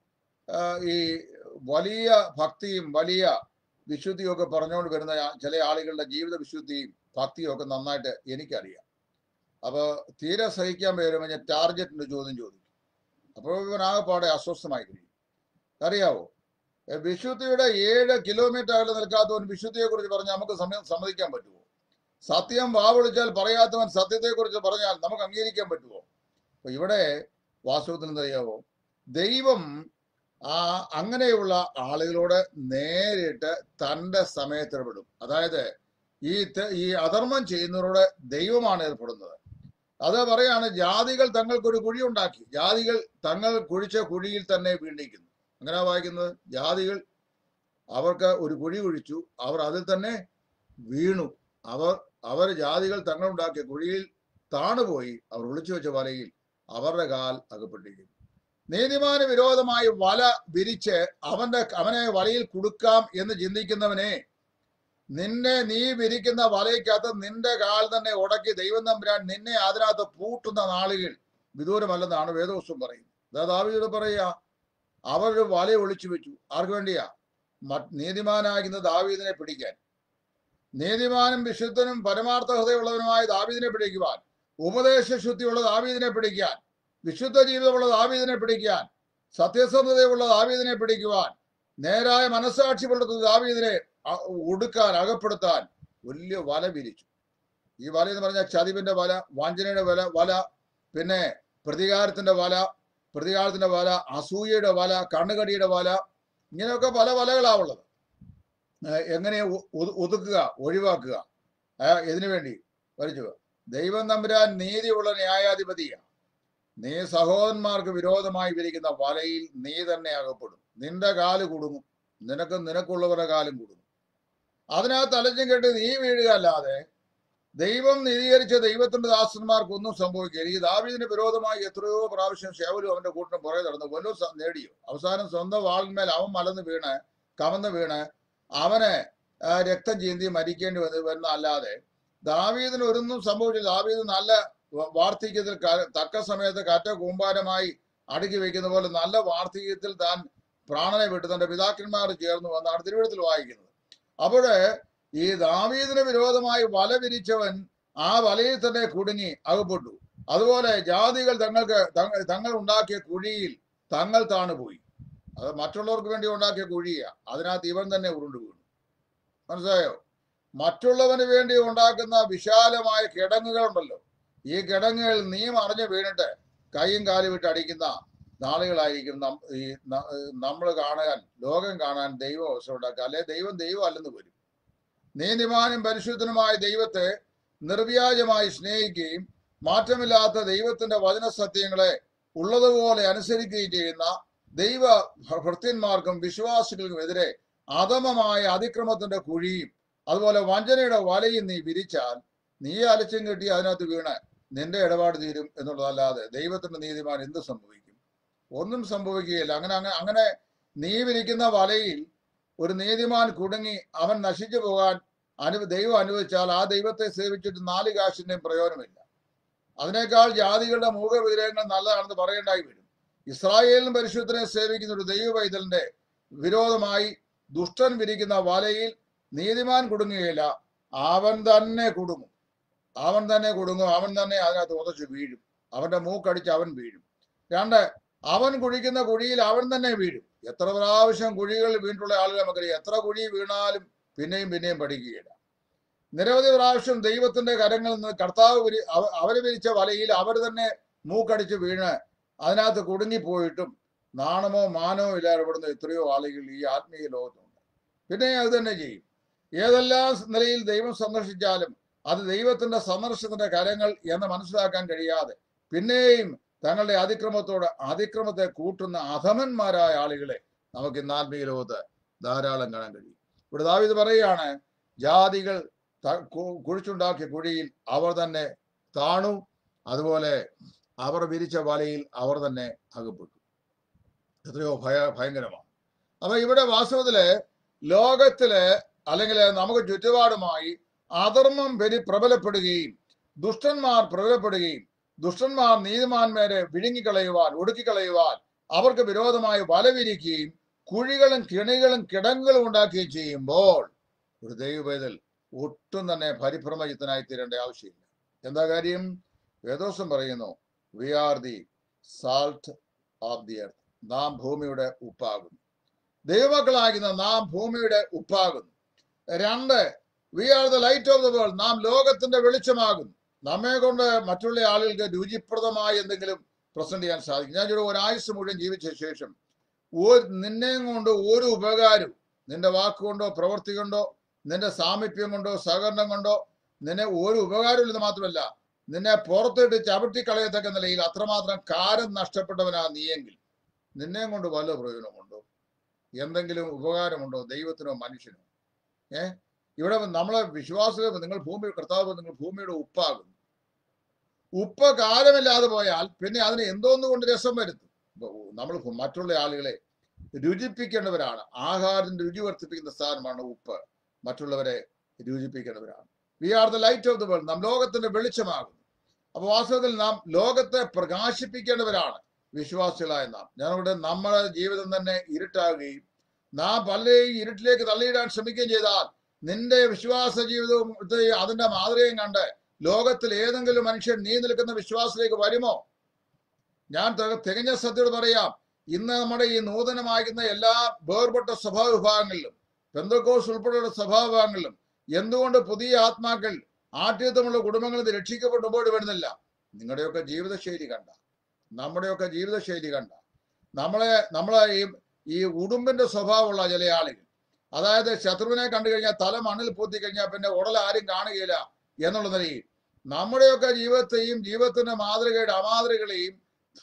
ഈ വലിയ ഭക്തിയും വലിയ വിശുദ്ധിയും ഒക്കെ പറഞ്ഞുകൊണ്ട് വരുന്ന ചില ആളുകളുടെ ജീവിത വിശുദ്ധിയും ഭക്തിയും ഒക്കെ നന്നായിട്ട് എനിക്കറിയാം. അപ്പൊ തീരെ സഹിക്കാൻ വരുമ്പോൾ ഞാൻ ടാർഗറ്റിന്റെ ചോദ്യം ചോദിക്കും. അപ്പോൾ ഇവനാകെപ്പാടെ അസ്വസ്ഥമായി കഴിയും. അറിയാവോ, വിശുദ്ധിയുടെ ഏഴ് കിലോമീറ്റർ അകലെ നിൽക്കാത്തവൻ വിശുദ്ധിയെ കുറിച്ച് പറഞ്ഞാൽ നമുക്ക് സമയം സമ്മതിക്കാൻ പറ്റുമോ? സത്യം വാവിളിച്ചാൽ പറയാത്തവൻ സത്യത്തെ കുറിച്ച് പറഞ്ഞാൽ നമുക്ക് അംഗീകരിക്കാൻ പറ്റുമോ? അപ്പൊ ഇവിടെ വാസ്തവത്തിൽ എന്തറിയാവോ, ദൈവം ആ അങ്ങനെയുള്ള ആളുകളോട് നേരിട്ട് തന്റെ സമയത്ത് ഇടപെടും. അതായത് ഈ ഈ അധർമ്മം ചെയ്യുന്നവരോട് ദൈവമാണ് ഏർപ്പെടുന്നത്. അത് പറയാണ്, ജാതികൾ തങ്ങൾക്കൊരു കുഴി ഉണ്ടാക്കി, ജാതികൾ തങ്ങൾ കുഴിച്ച കുഴിയിൽ തന്നെ വീണ്ടിരിക്കുന്നു. അങ്ങനെ വായിക്കുന്നത്, ജാതികൾ അവർക്ക് ഒരു കുഴി കുഴിച്ചു, അവർ അതിൽ തന്നെ വീണു. അവർ അവർ ജാതികൾ തങ്ങളുണ്ടാക്കിയ കുഴിയിൽ താണുപോയി, അവർ ഒളിച്ചു വെച്ച വലയിൽ അവരുടെ കാൽ അകപ്പെട്ടിരിക്കുന്നു. നീതിമാന് വിരോധമായി വല വിരിച്ച് അവന്റെ അവനെ വലയിൽ കുടുക്കാം എന്ന് ചിന്തിക്കുന്നവനെ, നിന്നെ നീ വിരിക്കുന്ന വലയ്ക്കകത്ത് നിന്റെ കാൽ തന്നെ ഉടക്കി ദൈവം തമ്പുരാൻ നിന്നെ അതിനകത്ത് പൂട്ടുന്ന നാളുകൾ വിദൂരമല്ലെന്നാണ് വേദപുസ്തകം പറയുന്നത്. അതായത് ദാവീദ് പറയുക, അവരൊരു വല ഒളിച്ചു വെച്ചു. ആർക്ക് വേണ്ടിയാ? നീതിമാനാകുന്ന ദാവീദിനെ പിടിക്കാൻ. നീതിമാനും വിശുദ്ധനും പരമാർത്ഥ ഹൃദയമുള്ളവനുമായ ദാവീദിനെ പിടിക്കുവാൻ, ഉപദേശ ശുദ്ധിയുള്ള ദാവീദിനെ പിടിക്കാൻ, വിശുദ്ധ ജീവിതമുള്ള ദാവീദിനെ പിടിക്കാൻ, സത്യസന്ധതയുള്ള ദാവീദിനെ പിടിക്കുവാൻ, നേരായ മനസ്സാക്ഷി പുലർത്തുന്ന ദാവീദിനെ ഒടുക്കാൻ, അകപ്പെടുത്താൻ വലിയ വല വിരിച്ചു. ഈ വല എന്ന് പറഞ്ഞാൽ ചതിവിന്റെ വല, വഞ്ചനയുടെ വല വല പിന്നെ പ്രതികാരത്തിന്റെ വല പ്രതികാരത്തിന്റെ വല അസൂയയുടെ വല, കണ്ണുകടിയുടെ വല, ഇങ്ങനെയൊക്കെ പല വലകളാവുള്ളത്. എങ്ങനെ ഒതുക്കുക, ഒഴിവാക്കുക, ഇതിനു വേണ്ടി വരച്ചു. ദൈവം തമ്പുരാൻ നീതിയുള്ള ന്യായാധിപതിയാണ്. നീ സഹോദരന്മാർക്ക് വിരോധമായി വിരിക്കുന്ന വലയിൽ നീ തന്നെ അകപ്പെടും. നിന്റെ കാല് കുടുങ്ങും, നിനക്കും നിനക്കുള്ളവരുടെ കാലും കുടുങ്ങും. അതിനകത്ത് അലച്ചും കെട്ടി നീ വീഴുക അല്ലാതെ ദൈവം നീതീകരിച്ച ദൈവത്തിന്റെ ദാസന്മാർക്കൊന്നും സംഭവിക്കില്ല. ഈ ദാവീദിന് വിരോധമായി എത്രയോ പ്രാവശ്യം ശൗലും അവന്റെ കൂട്ടിന് പുറകെ നടന്നു, വല്ലതും നേടിയോ? അവസാനം സ്വന്തം വാളിന്മേൽ അവൻ മലന്ന് വീണ് കമന്ന് വീണ് അവനെ രക്തം ചീന്തി മരിക്കേണ്ടി വന്ന് വരുന്ന അല്ലാതെ ദാവീദിന് ഒരൊന്നും സംഭവിച്ചില്ല. ദാവീദ് നല്ല വാർദ്ധക്യത്തിൽ തക്ക സമയത്ത് കറ്റ കൂമ്പാരമായി അടുക്കി വെക്കുന്ന പോലെ നല്ല വാർദ്ധക്യത്തിൽ താൻ പ്രാണനെ വിട്ട് തന്റെ പിതാക്കന്മാർ ചേർന്നു വന്നാണ് തിരുവഴുത്തിൽ വായിക്കുന്നത്. അപ്പോഴ് ഈ ദാവീദിന് വിരോധമായി വല വിരിച്ചവൻ ആ വലയിൽ തന്നെ കുടുങ്ങി അകപ്പെട്ടു. അതുപോലെ ജാതികൾ തങ്ങൾക്ക് തങ്ങൾ ഉണ്ടാക്കിയ കുഴിയിൽ തങ്ങൾ താണുപോയി. അത് മറ്റുള്ളവർക്ക് വേണ്ടി ഉണ്ടാക്കിയ കുഴിയാ, അതിനകത്ത് ഇവൻ തന്നെ ഉരുണ്ടു വീണു. മനസ്സിലായോ? മറ്റുള്ളവന് വേണ്ടി ഉണ്ടാക്കുന്ന വിശാലമായ കിടങ്ങുകളുണ്ടല്ലോ, ഈ കിടങ്ങുകൾ നീ മറിഞ്ഞു വീണിട്ട് കൈയും കാലും വിട്ട് അടിക്കുന്ന നാളുകളായിരിക്കും ഈ നമ്മൾ കാണാൻ, ലോകം കാണാൻ ദൈവം അവസരം ഉണ്ടാക്കുക. അല്ലെ ദൈവം ദൈവം അല്ലെന്ന് വരും. നീതിമാനും പരിശുദ്ധനുമായ ദൈവത്തെ നിർവ്യാജമായി സ്നേഹിക്കുകയും മാറ്റമില്ലാത്ത ദൈവത്തിന്റെ വചന സത്യങ്ങളെ ഉള്ളതുപോലെ അനുസരിക്കുകയും ചെയ്യുന്ന ദൈവ ഭൃത്യന്മാർക്കും വിശ്വാസികൾക്കും എതിരെ അധമമായ അതിക്രമത്തിന്റെ കുഴിയും അതുപോലെ വഞ്ചനയുടെ വലയും നീ വിരിച്ചാൽ നീ അലച്ചും കെട്ടി അതിനകത്ത് വീണ് നിന്റെ ഇടപാട് തീരും എന്നുള്ളതല്ലാതെ ദൈവത്തിന്റെ നീതിമാൻ എന്ത് സംഭവിക്കും? ഒന്നും സംഭവിക്കുകയില്ല. അങ്ങനെ അങ്ങനെ അങ്ങനെ നീ വിരിക്കുന്ന വലയിൽ ഒരു നീതിമാൻ കുടുങ്ങി അവൻ നശിച്ചു പോകാൻ അനു ദൈവം അനുവദിച്ചാൽ ആ ദൈവത്തെ സേവിച്ചിട്ട് നാല് കാശിന്റെയും പ്രയോജനമില്ല. അതിനേക്കാൾ ജാതികളുടെ മൂകവിഗ്രഹങ്ങൾ നല്ലതാണെന്ന് പറയേണ്ടായി വരും. ഇസ്രായേലിനും പരിശുദ്ധനെ സേവിക്കുന്ന ഒരു ദൈവ പൈതലിന്റെ വിരോധമായി ദുഷ്ടൻ വിരിക്കുന്ന വലയിൽ നീതിമാൻ കുടുങ്ങുകയില്ല, അവൻ തന്നെ കുടുങ്ങും. അവൻ തന്നെ കുടുങ്ങും അവൻ തന്നെ അതിനകത്ത് ഉതച്ചു വീഴും. അവന്റെ മൂക്കടിച്ച് അവൻ വീഴും. രണ്ട്, അവൻ കുഴിക്കുന്ന കുഴിയിൽ അവൻ തന്നെ വീഴും. എത്ര പ്രാവശ്യം കുഴികളിൽ വീണിട്ടുള്ള ആളുകൾ നമുക്കറിയാം. എത്ര കുഴി വീണാലും പിന്നെയും പിന്നെയും പഠിക്കുകയില്ല. നിരവധി പ്രാവശ്യം ദൈവത്തിന്റെ കരങ്ങളിൽ നിന്ന് കർത്താവ് വിരി അവര് വിരിച്ച വലയിൽ അവർ തന്നെ മൂക്കടിച്ച് വീണ് അതിനകത്ത് കുടുങ്ങിപ്പോയിട്ടും നാണമോ മാനമോ ഇല്ലാതെ ഇവിടുന്ന് എത്രയോ ആളുകൾ ഈ ആത്മീയ ലോകത്തുണ്ട്. പിന്നെ അത് തന്നെ ചെയ്യും. ഏതെല്ലാം നിലയിൽ ദൈവം സന്ദർശിച്ചാലും അത് ദൈവത്തിന്റെ സന്ദർശനത്തിന്റെ കരങ്ങൾ എന്ന് മനസ്സിലാക്കാൻ കഴിയാതെ പിന്നെയും തങ്ങളുടെ അതിക്രമത്തോട് അതിക്രമത്തെ കൂട്ടുന്ന അധമന്മാരായ ആളുകളെ നമുക്ക് ഇന്ന് ആത്മീയ ലോകത്ത് ധാരാളം കാണാൻ കഴിയും. ഇവിടെ ദാവീദ് പറയുകയാണ്, ജാതികൾ കുഴിച്ചുണ്ടാക്കിയ കുഴിയിൽ അവർ തന്നെ താണു, അതുപോലെ അവർ വിരിച്ച വലയിൽ അവർ തന്നെ അകപ്പെട്ടു. എത്രയോ ഭയ ഭയങ്കരമാണ്. അപ്പൊ ഇവിടെ വാസ്തവത്തില് ലോകത്തില് അല്ലെങ്കിൽ നമുക്ക് ചുറ്റുപാടുമായി അധർമ്മം പെരി പ്രബലപ്പെടുകയും ദുഷ്ടന്മാർ പ്രബലപ്പെടുകയും ദുഷ്ടന്മാർ നീതിമാന്മാരെ വിഴുങ്ങിക്കളയുവാൻ ഒടുക്കിക്കളയുവാൻ അവർക്ക് വിരോധമായി വലവിരിക്കുകയും കുഴികളും കിണികളും കിടങ്ങുകളും ഉണ്ടാക്കുകയും ചെയ്യുമ്പോൾ ഒരു ദൈവപൈതൽ ഒട്ടും തന്നെ പരിഭ്രമയുക്തനായി തീരേണ്ട ആവശ്യമില്ല. എന്താ കാര്യം? വേദോസം പറയുന്നു, we are the salt of the earth. നാം ഭൂമിയുടെ ഉപ്പാകുന്നു. ദൈവമക്കളാകുന്ന നാം ഭൂമിയുടെ ഉപ്പാകുന്നു. രണ്ട്, we are the light of the world. നാം ലോകത്തിന്റെ വെളിച്ചമാകുന്നു. നമ്മെ കൊണ്ട് മറ്റുള്ള ആളുകൾക്ക് രുചിപ്രദമായി എന്തെങ്കിലും പ്രസന്റ് ചെയ്യാൻ സാധിക്കും. ഞാൻ ഒരു ഒരായുസ് മുഴുവൻ ജീവിച്ച ശേഷം നിന്നെയും കൊണ്ട് ഒരു ഉപകാരവും നിന്റെ വാക്കുകൊണ്ടോ പ്രവൃത്തി കൊണ്ടോ നിന്റെ സാമീപ്യം കൊണ്ടോ സഹകരണം കൊണ്ടോ നിന്നെ ഒരു ഉപകാരമില്ലെന്ന് മാത്രമല്ല, നിന്നെ പുറത്തിട്ട് ചവിട്ടിക്കളയത്തക്ക നിലയിൽ അത്രമാത്രം കാലം നഷ്ടപ്പെട്ടവനാ നീയെങ്കിൽ നിന്നെയും കൊണ്ട് വല്ല പ്രയോജനമുണ്ടോ? എന്തെങ്കിലും ഉപകാരമുണ്ടോ ദൈവത്തിനോ മനുഷ്യനോ? ഏഹ് ഇവിടെ നമ്മളെ വിശ്വാസം, നിങ്ങൾ ഭൂമി കർത്താവ് നിങ്ങൾ ഭൂമിയുടെ ഉപ്പാകുന്നു. ഉപ്പ് കാലമില്ലാതെ പോയാൽ പിന്നെ അതിന് എന്തോന്നുകൊണ്ട് രസം വരുത്തും. നമ്മൾ മറ്റുള്ള ആളുകളെ രുചിപ്പിക്കേണ്ടവരാണ്. ആഹാരത്തിന്റെ രുചി വർദ്ധിപ്പിക്കുന്ന സാധനമാണ് ഉപ്പ്. മറ്റുള്ളവരെ രുചിപ്പിക്കേണ്ടവരാണ്. We are the light of the world. നാം ലോകത്തിന്റെ വെളിച്ചമാകുന്നു. അപ്പൊ വാസ്തവത്തിൽ നാം ലോകത്തെ പ്രകാശിപ്പിക്കേണ്ടവരാണ് വിശ്വാസികളായ നാം. ഞങ്ങളുടെ നമ്മുടെ ജീവിതം തന്നെ ഇരുട്ടാകുകയും നാം പലരെയും ഇരുട്ടിലേക്ക് തള്ളിയിടാൻ ശ്രമിക്കുകയും ചെയ്താൽ നിന്റെ വിശ്വാസ ജീവിതവും അതിന്റെ മാതൃകയും കണ്ട് ലോകത്തിൽ ഏതെങ്കിലും മനുഷ്യൻ നീ നിൽക്കുന്ന വിശ്വാസത്തിലേക്ക് വരുമോ? ഞാൻ തികഞ്ഞ സത്യയോട് പറയാം, ഇന്ന് നമ്മുടെ ഈ നൂതനമാകുന്ന എല്ലാ വേർപെട്ട സ്വഭാവ വിഭാഗങ്ങളിലും പെന്തക്കോസ് ഉൾപ്പെടെയുള്ള സ്വഭാവ വിഭാഗങ്ങളിലും എന്തുകൊണ്ട് പുതിയ ആത്മാക്കൾ ആഠ്യത്വമുള്ള കുടുംബങ്ങളിൽ രക്ഷിക്കപ്പെട്ടു മുമ്പോട്ട് വരുന്നില്ല? നിങ്ങളുടെയൊക്കെ ജീവിതശൈലി കണ്ട, നമ്മുടെയൊക്കെ ജീവിതശൈലി കണ്ട, നമ്മളെ നമ്മളെ ഈ ഈ ഉടുമ്പിന്റെ സ്വഭാവമുള്ള ചില ആളുകൾ, അതായത് ശത്രുവിനെ കണ്ടു കഴിഞ്ഞാൽ തല മണ്ണിൽ പൂത്തി കഴിഞ്ഞാൽ പിന്നെ ഉടൽ ആരും കാണുകയില്ല എന്നുള്ള നിലയിൽ നമ്മുടെയൊക്കെ ജീവിതത്തെയും ജീവിതത്തിന്റെ മാതൃകയുടെ അമാതൃകളെയും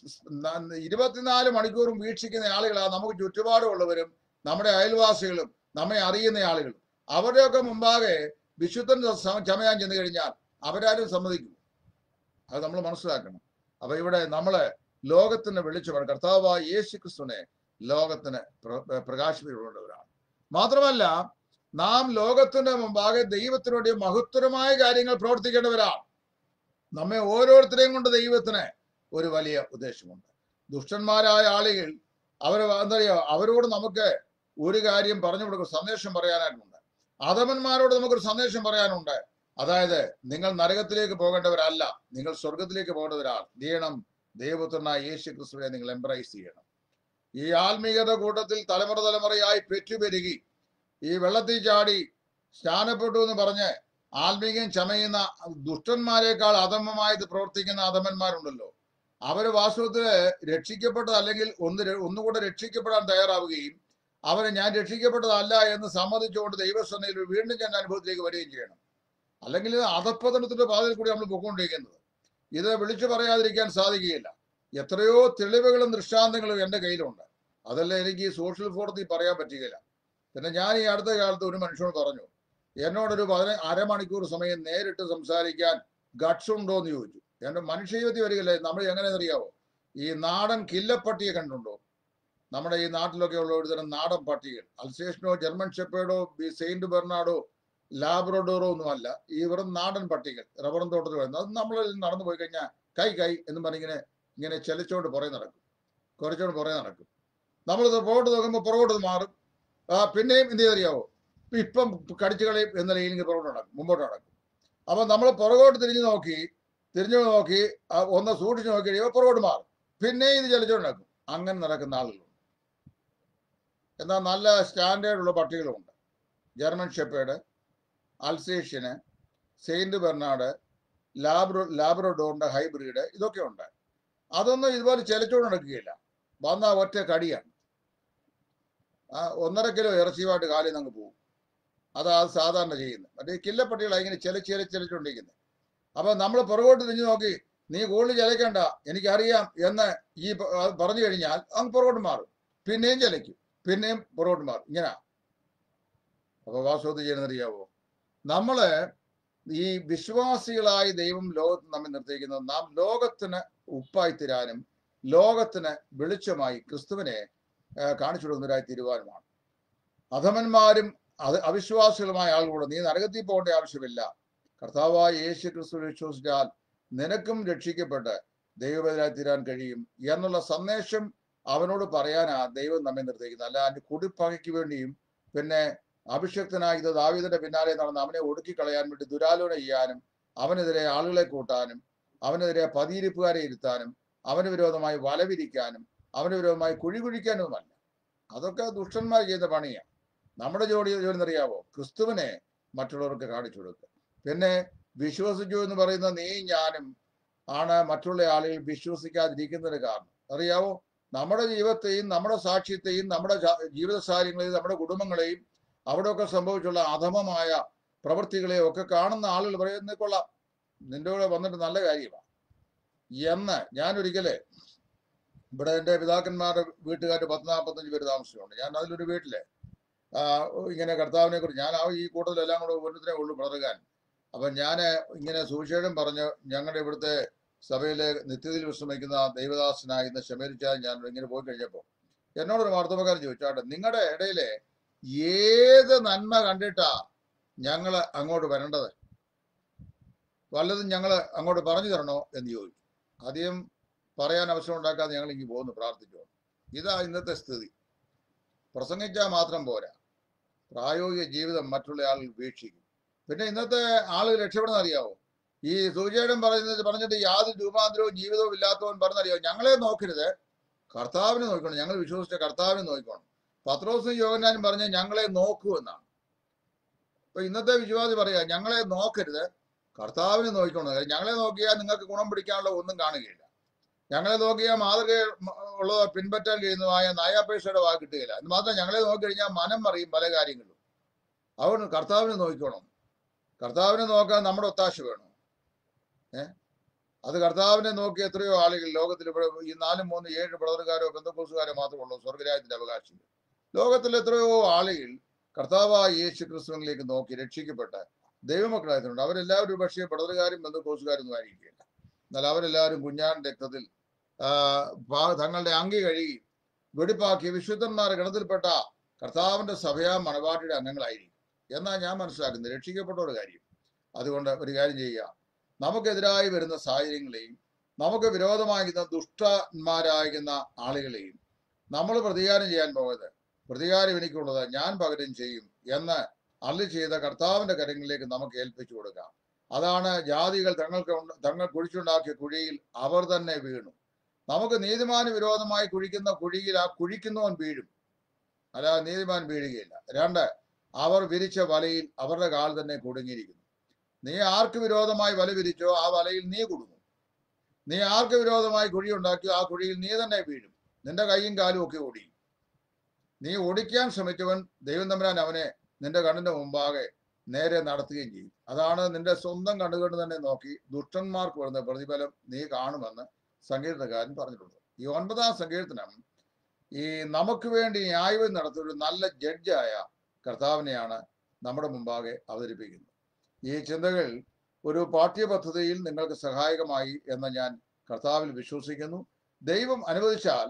ഇരുപത്തിനാല് മണിക്കൂറും വീക്ഷിക്കുന്ന ആളുകളാണ് നമുക്ക് ചുറ്റുപാടുമുള്ളവരും നമ്മുടെ അയൽവാസികളും നമ്മെ അറിയുന്ന ആളുകളും. അവരുടെയൊക്കെ മുമ്പാകെ വിശുദ്ധൻ ചമയാൻ ചെന്ന് കഴിഞ്ഞാൽ അവരാരും സമ്മതിക്കും. അത് നമ്മൾ മനസ്സിലാക്കണം. അപ്പൊ ഇവിടെ നമ്മള് ലോകത്തിന് വെളിച്ചമാണ്. കർത്താവായ യേശു ക്രിസ്തുവിനെ ലോകത്തിന് പ്രകാശിപ്പിക്കേണ്ടവരാണ്. മാത്രമല്ല നാം ലോകത്തിന്റെ മുമ്പാകെ ദൈവത്തിനു വേണ്ടി മഹത്തരമായ കാര്യങ്ങൾ പ്രവർത്തിക്കേണ്ടവരാണ്. നമ്മെ ഓരോരുത്തരെയും കൊണ്ട് ദൈവത്തിന് ഒരു വലിയ ഉദ്ദേശമുണ്ട്. ദുഷ്ടന്മാരായ ആളുകൾ അവർ എന്താ പറയുക, അവരോട് നമുക്ക് ഒരു കാര്യം പറഞ്ഞു കൊടുക്കും, സന്ദേശം പറയാനായിട്ടുണ്ട്. അധമന്മാരോട് നമുക്കൊരു സന്ദേശം പറയാനുണ്ട്. അതായത് നിങ്ങൾ നരകത്തിലേക്ക് പോകേണ്ടവരല്ല, നിങ്ങൾ സ്വർഗത്തിലേക്ക് പോകേണ്ടവരാണ്. ചെയ്യണം, ദൈവപുത്രനായ യേശു ക്രിസ്തുവിനെ നിങ്ങൾ എംബ്രൈസ് ചെയ്യണം. ഈ ആത്മീയത കൂട്ടത്തിൽ തലമുറ തലമുറയായി പെറ്റുപെരുകി ഈ വെള്ളത്തിൽ ചാടി സ്നാനപ്പെട്ടു എന്ന് പറഞ്ഞ് ആത്മീയം ചമയുന്ന ദുഷ്ടന്മാരെക്കാൾ അധമമായത് പ്രവർത്തിക്കുന്ന അധമന്മാരുണ്ടല്ലോ. അവര് വാസ്തവത്തില് രക്ഷിക്കപ്പെട്ടത് അല്ലെങ്കിൽ ഒന്ന് ഒന്നുകൂടെ രക്ഷിക്കപ്പെടാൻ തയ്യാറാവുകയും അവരെ ഞാൻ രക്ഷിക്കപ്പെട്ടതല്ല എന്ന് സമ്മതിച്ചുകൊണ്ട് ദൈവസന്നയിൽ വീണ്ടും ഞാൻ അനുഭവത്തിലേക്ക് വരികയും ചെയ്യണം. അല്ലെങ്കിൽ അധപ്പതനത്തിന്റെ പാതയിൽ കൂടി നമ്മൾ പൊയ്ക്കൊണ്ടിരിക്കുന്നത്. ഇത് വിളിച്ചു പറയാതിരിക്കാൻ സാധിക്കുകയില്ല. എത്രയോ തെളിവുകളും ദൃഷ്ടാന്തങ്ങളും എൻ്റെ കയ്യിലുണ്ട്. അതല്ല എനിക്ക് ഈ സോഷ്യൽ ഫോറത്തിൽ പറയാൻ പറ്റുകയില്ല. പിന്നെ ഞാൻ ഈ അടുത്ത കാലത്ത് ഒരു മനുഷ്യനോട് പറഞ്ഞു, എന്നോടൊരു പതിന അരമണിക്കൂർ സമയം നേരിട്ട് സംസാരിക്കാൻ ഗട്സ് ഉണ്ടോ എന്ന് ചോദിച്ചു. എന്റെ മനുഷ്യജീവിതത്തിൽ വരികയല്ലേ. നമ്മൾ എങ്ങനെയെന്നറിയാവോ, ഈ നാടൻ കില്ലപ്പട്ടിയെ കണ്ടുണ്ടോ? നമ്മുടെ ഈ നാട്ടിലൊക്കെ ഉള്ള ഒരു തരം നാടൻ പട്ടികൾ, അൽസേഷനോ ജർമ്മൻ ഷെപ്പേർഡോ സെയിന്റ് ബെർണാഡോ ലാബ്രഡോറോ ഒന്നുമല്ല, ഈ വെറും നാടൻ പട്ടികൾ റബ്ബറും തോട്ടത്തിൽ വരുന്നത്. അത് നമ്മൾ നടന്നു പോയി കഴിഞ്ഞാൽ കൈ കൈ എന്ന് പറഞ്ഞിങ്ങനെ ഇങ്ങനെ ചെലച്ചോണ്ട് പുറകെ നടക്കും, കുറച്ചോണ്ട് പുറകെ നടക്കും. നമ്മൾ പുറകോട്ട് നോക്കുമ്പോൾ പുറകോട്ട് മാറും, ആ പിന്നെയും എന്ത് ചെയ്തറിയാവോ, ഇപ്പം കടിച്ചു കളയും എന്ന നിലയിൽ ഇങ്ങനെ പുറകോട്ട് നടക്കും, മുമ്പോട്ട് നടക്കും. അപ്പൊ നമ്മൾ പുറകോട്ട് തിരിഞ്ഞു നോക്കി തിരിഞ്ഞു നോക്കി ഒന്ന് സൂക്ഷിച്ച് നോക്കി കഴിയുമ്പോൾ പുറകോട്ട് മാറും, പിന്നെയും ഇത് ചലിച്ചോണ്ട് നടക്കും. അങ്ങനെ നടക്കുന്ന ആളുകളുണ്ട്. എന്നാൽ നല്ല സ്റ്റാൻഡേർഡുള്ള പട്ടികളുമുണ്ട്. German shepherd, Alsatian, Saint Bernard, ലാബ്രോ ലാബ്രഡോറിന്റെ ഹൈബ്രിഡ്, ഇതൊക്കെ ഉണ്ട്. അതൊന്നും ഇതുപോലെ ചലിച്ചോണ്ട് നടക്കുകയില്ല, വന്ന ഒറ്റ കടിയാണ്. ആ ഒന്നര കിലോ ഇറച്ചിയുമായിട്ട് കാലിൽ നിന്ന് പോകും. അതാ അത് സാധാരണ ചെയ്യുന്നത്. മറ്റേ കില്ലപ്പട്ടികളാണ് ഇങ്ങനെ ചെല ചെല ചെലിച്ചുകൊണ്ടിരിക്കുന്നത്. അപ്പൊ നമ്മൾ പുറകോട്ട് തിരിഞ്ഞു നോക്കി നീ കൂടുതൽ ചലയ്ക്കണ്ട എനിക്കറിയാം എന്ന് ഈ പറഞ്ഞു കഴിഞ്ഞാൽ അങ്ങ് പുറകോട്ട് മാറും, പിന്നെയും ചലയ്ക്കും, പിന്നെയും പുറകോട്ട് മാറും. ഇങ്ങനെ അപ്പൊ വാസ്തവത്തിൽ ചെയ്യുന്നറിയാവോ, നമ്മള് ഈ വിശ്വാസികളായി ദൈവം ലോകത്ത് നമ്മെ നിർത്തിയിരിക്കുന്നത് നാം ലോകത്തിന് ഉപ്പായി തീരാനും ലോകത്തിന് വെളിച്ചമായി ക്രിസ്തുവിനെ കാണിച്ചു കൊടുക്കുന്നവരായി തീരുവാനുമാണ്. അധമന്മാരും അത് അവിശ്വാസികളുമായ ആളുകളോട് നീ നരകത്തിൽ പോകേണ്ട ആവശ്യമില്ല, കർത്താവായ യേശു ക്രിസ്തു വിശ്വസിച്ചാൽ നിനക്കും രക്ഷിക്കപ്പെട്ട് ദൈവബദ്ധരായി തീരാൻ കഴിയും എന്നുള്ള സന്ദേശം അവനോട് പറയാനാ ദൈവം നമ്മെ നിർത്തിയിരിക്കുന്നത്. അല്ല അതിന്റെ കുടിപ്പകയ്ക്ക് വേണ്ടിയും പിന്നെ അഭിഷക്തനായി ഇത് ദാവീദിന്റെ പിന്നാലെ നടന്ന് അവനെ ഒടുക്കിക്കളയാൻ വേണ്ടി ദുരാലോചന ചെയ്യാനും അവനെതിരെ ആളുകളെ കൂട്ടാനും അവനെതിരെ പതിയിരിപ്പുകാരെ ഇരുത്താനും അവന് വിരോധമായി വലവിരിക്കാനും അവന് വിരോധമായി കുഴി കുഴിക്കാനുമല്ല. അതൊക്കെ ദുഷ്ടന്മാർ ചെയ്ത പണിയാണ്. നമ്മുടെ ജോലി ജോലി എന്നറിയാവോ, ക്രിസ്തുവിനെ മറ്റുള്ളവർക്ക് കാണിച്ചു കൊടുക്കുക. പിന്നെ വിശ്വസിച്ചു എന്ന് പറയുന്ന നീ ഞാനും ആണ് മറ്റുള്ള ആളുകൾ വിശ്വസിക്കാതിരിക്കുന്നതിന് കാരണം. അറിയാവോ, നമ്മുടെ ജീവിതത്തെയും നമ്മുടെ സാക്ഷ്യത്തെയും നമ്മുടെ ജീവിത സാഹചര്യങ്ങളെയും നമ്മുടെ കുടുംബങ്ങളെയും അവിടെയൊക്കെ സംഭവിച്ചുള്ള അധമമായ പ്രവൃത്തികളെയും ഒക്കെ കാണുന്ന ആളുകൾ പറയുന്നത് കൊള്ളാം, നിന്റെ കൂടെ വന്നിട്ട് നല്ല കാര്യമാണ് എന്ന്. ഞാനൊരിക്കലേ ഇവിടെ എൻ്റെ പിതാക്കന്മാരുടെ വീട്ടുകാർ പത്ത് നാൽപ്പത്തഞ്ച് പേര് താമസിച്ചുണ്ട്. ഞാൻ അതിലൊരു വീട്ടിലെ ഇങ്ങനെ കർത്താവിനെ കുറിച്ച് ഞാൻ ആ ഈ കൂട്ടത്തിലെല്ലാം കൂടെ ഓരോരുത്തരെ ഉള്ളു പടർകാൻ. അപ്പം ഞാൻ ഇങ്ങനെ സുവിശേഷം പറഞ്ഞ് ഞങ്ങളുടെ ഇവിടുത്തെ സഭയിലെ നിത്യതയിൽ വിശ്രമിക്കുന്ന ദൈവദാസനായി ഇന്ന് ശമരിച്ചാൽ ഞാൻ ഇങ്ങനെ പോയി കഴിഞ്ഞപ്പോൾ എന്നോടൊരു വാർത്തക്കാരൻ ചോദിച്ചാട്ടെ, നിങ്ങളുടെ ഇടയിലെ ഏത് നന്മ കണ്ടിട്ടാ ഞങ്ങൾ അങ്ങോട്ട് വരേണ്ടത്, വല്ലതും ഞങ്ങൾ അങ്ങോട്ട് പറഞ്ഞു തരണോ എന്ന് ചോദിച്ചു. ആദ്യം പറയാൻ അവസരം ഉണ്ടാക്കാതെ ഞങ്ങൾ ഇങ്ങനെ പോകുന്നു, പ്രാർത്ഥിച്ചു. ഇതാ ഇന്നത്തെ സ്ഥിതി. പ്രസംഗിച്ചാൽ മാത്രം പോരാ, പ്രായോഗിക ജീവിതം മറ്റുള്ള ആളുകൾ വീക്ഷിക്കും. പിന്നെ ഇന്നത്തെ ആളുകൾ രക്ഷപ്പെടുന്ന അറിയാവോ, ഈ സുവിശേഷം പറയുന്നത് പറഞ്ഞിട്ട് യാതൊരു രൂപാന്തരവും ജീവിതവും ഇല്ലാത്തവൻ പറഞ്ഞറിയാവോ, ഞങ്ങളെ നോക്കരുത് കർത്താവിനെ നോക്കണം, ഞങ്ങൾ വിശ്വസിച്ച കർത്താവിനെ നോക്കണം. പത്രോസും യോഹന്നാനും പറഞ്ഞ ഞങ്ങളെ നോക്കൂ എന്നാണ്. അപ്പൊ ഇന്നത്തെ വിശ്വാസി പറയാ ഞങ്ങളെ നോക്കരുത് കർത്താവിനെ നോക്കണം. ഞങ്ങളെ നോക്കിയാൽ നിങ്ങൾക്ക് ഗുണം പിടിക്കാനുള്ള ഒന്നും കാണുകയില്ല, ഞങ്ങളെ നോക്കിയാൽ മാതൃക ഉള്ളത് പിൻപറ്റാൻ കഴിയുന്നതായ നായാപേക്ഷയുടെ വാക്ക് കിട്ടുകയില്ല. എന്ന് മാത്രം ഞങ്ങളെ നോക്കിക്കഴിഞ്ഞാൽ മനം അറിയും പല കാര്യങ്ങളും. അതുകൊണ്ട് കർത്താവിനെ നോക്കണം. കർത്താവിനെ നോക്കാൻ നമ്മുടെ ഒത്താശ വേണം. ഏഹ് അത് കർത്താവിനെ നോക്കി എത്രയോ ആളുകൾ ലോകത്തിൽ ഇവിടെ ഈ നാലും മൂന്ന് ഏഴ് ബ്രദറുകാരോ ബന്ധുക്കോസുകാരോ മാത്രമേ ഉള്ളൂ സ്വർഗരാജ്യത്തിന്റെ അവകാശികൾ. ലോകത്തിൽ എത്രയോ ആളുകൾ കർത്താവായ യേശു ക്രിസ്തുവിലേക്ക് നോക്കി രക്ഷിക്കപ്പെട്ട് ദൈവമക്കളായിട്ടുണ്ട്. അവരെല്ലാവരും പക്ഷേ ബ്രദറുകാരും ബന്ധുക്കോസുകാരും ഒന്നും ആയിരിക്കില്ല. എന്നാൽ അവരെല്ലാവരും കുഞ്ഞാൻ രക്തത്തിൽ തങ്ങളുടെ അങ്കി കഴുകി വെടിപ്പാക്കി വിശുദ്ധന്മാരുടെ ഗണത്തിൽപ്പെട്ട കർത്താവിന്റെ സഭയാ മണവാട്ടിയുടെ അംഗങ്ങളായിരിക്കും എന്നാ ഞാൻ മനസ്സിലാക്കുന്നത്, രക്ഷിക്കപ്പെട്ട ഒരു കാര്യം. അതുകൊണ്ട് ഒരു കാര്യം ചെയ്യുക, നമുക്കെതിരായി വരുന്ന സാഹചര്യങ്ങളെയും നമുക്ക് വിരോധമാകുന്ന ദുഷ്ടന്മാരാകുന്ന ആളുകളെയും നമ്മൾ പ്രതികാരം ചെയ്യാൻ പോകരുത്. പ്രതികാരം എനിക്കുള്ളത് ഞാൻ പകരം ചെയ്യും എന്ന് അരുളി ചെയ്ത കർത്താവിന്റെ കരങ്ങളിലേക്ക് നമുക്ക് ഏൽപ്പിച്ചു കൊടുക്കാം. അതാണ് ജാതികൾ തങ്ങൾക്ക് തങ്ങൾ കുഴിച്ചുണ്ടാക്കിയ കുഴിയിൽ അവർ തന്നെ വീണു. നമുക്ക് നീതിമാന് വിരോധമായി കുഴിക്കുന്ന കുഴിയിൽ ആ കുഴിക്കുന്നവൻ വീഴും, അല്ലാതെ നീതിമാൻ വീഴുകയില്ല. രണ്ട്, അവർ വിരിച്ച വലയിൽ അവരുടെ കാൽ തന്നെ കുടുങ്ങിയിരിക്കുന്നു. നീ ആർക്ക് വിരോധമായി വല വിരിച്ചോ ആ വലയിൽ നീ കുടുങ്ങും. നീ ആർക്ക് വിരോധമായി കുഴി ഉണ്ടാക്കിയോ ആ കുഴിയിൽ നീ തന്നെ വീഴും, നിന്റെ കൈയും കാലും ഒക്കെ ഓടിയും. നീ ഓടിക്കാൻ ശ്രമിച്ചവൻ ദൈവം തമ്പുരാൻ അവനെ നിന്റെ കണ്ണിന്റെ മുമ്പാകെ നേരെ നടത്തുകയും ചെയ്യും. അതാണ് നിന്റെ സ്വന്തം കണ്ണുകൊണ്ട് തന്നെ നോക്കി ദുഷ്ടന്മാർക്ക് വരുന്ന പ്രതിഫലം നീ കാണുമെന്ന് സങ്കീർത്തനക്കാരൻ പറഞ്ഞിട്ടുണ്ട്. ഈ ഒൻപതാം സങ്കീർത്തനം ഈ നമുക്ക് വേണ്ടി ന്യായവിധി നടത്തിയ ഒരു നല്ല ജഡ്ജായ കർത്താവിനെയാണ് നമ്മുടെ മുമ്പാകെ അവതരിപ്പിക്കുന്നത്. ഈ ചിന്തകൾ ഒരു പാഠ്യപദ്ധതിയിൽ നിങ്ങൾക്ക് സഹായകമായി എന്ന് ഞാൻ കർത്താവിൽ വിശ്വസിക്കുന്നു. ദൈവം അനുവദിച്ചാൽ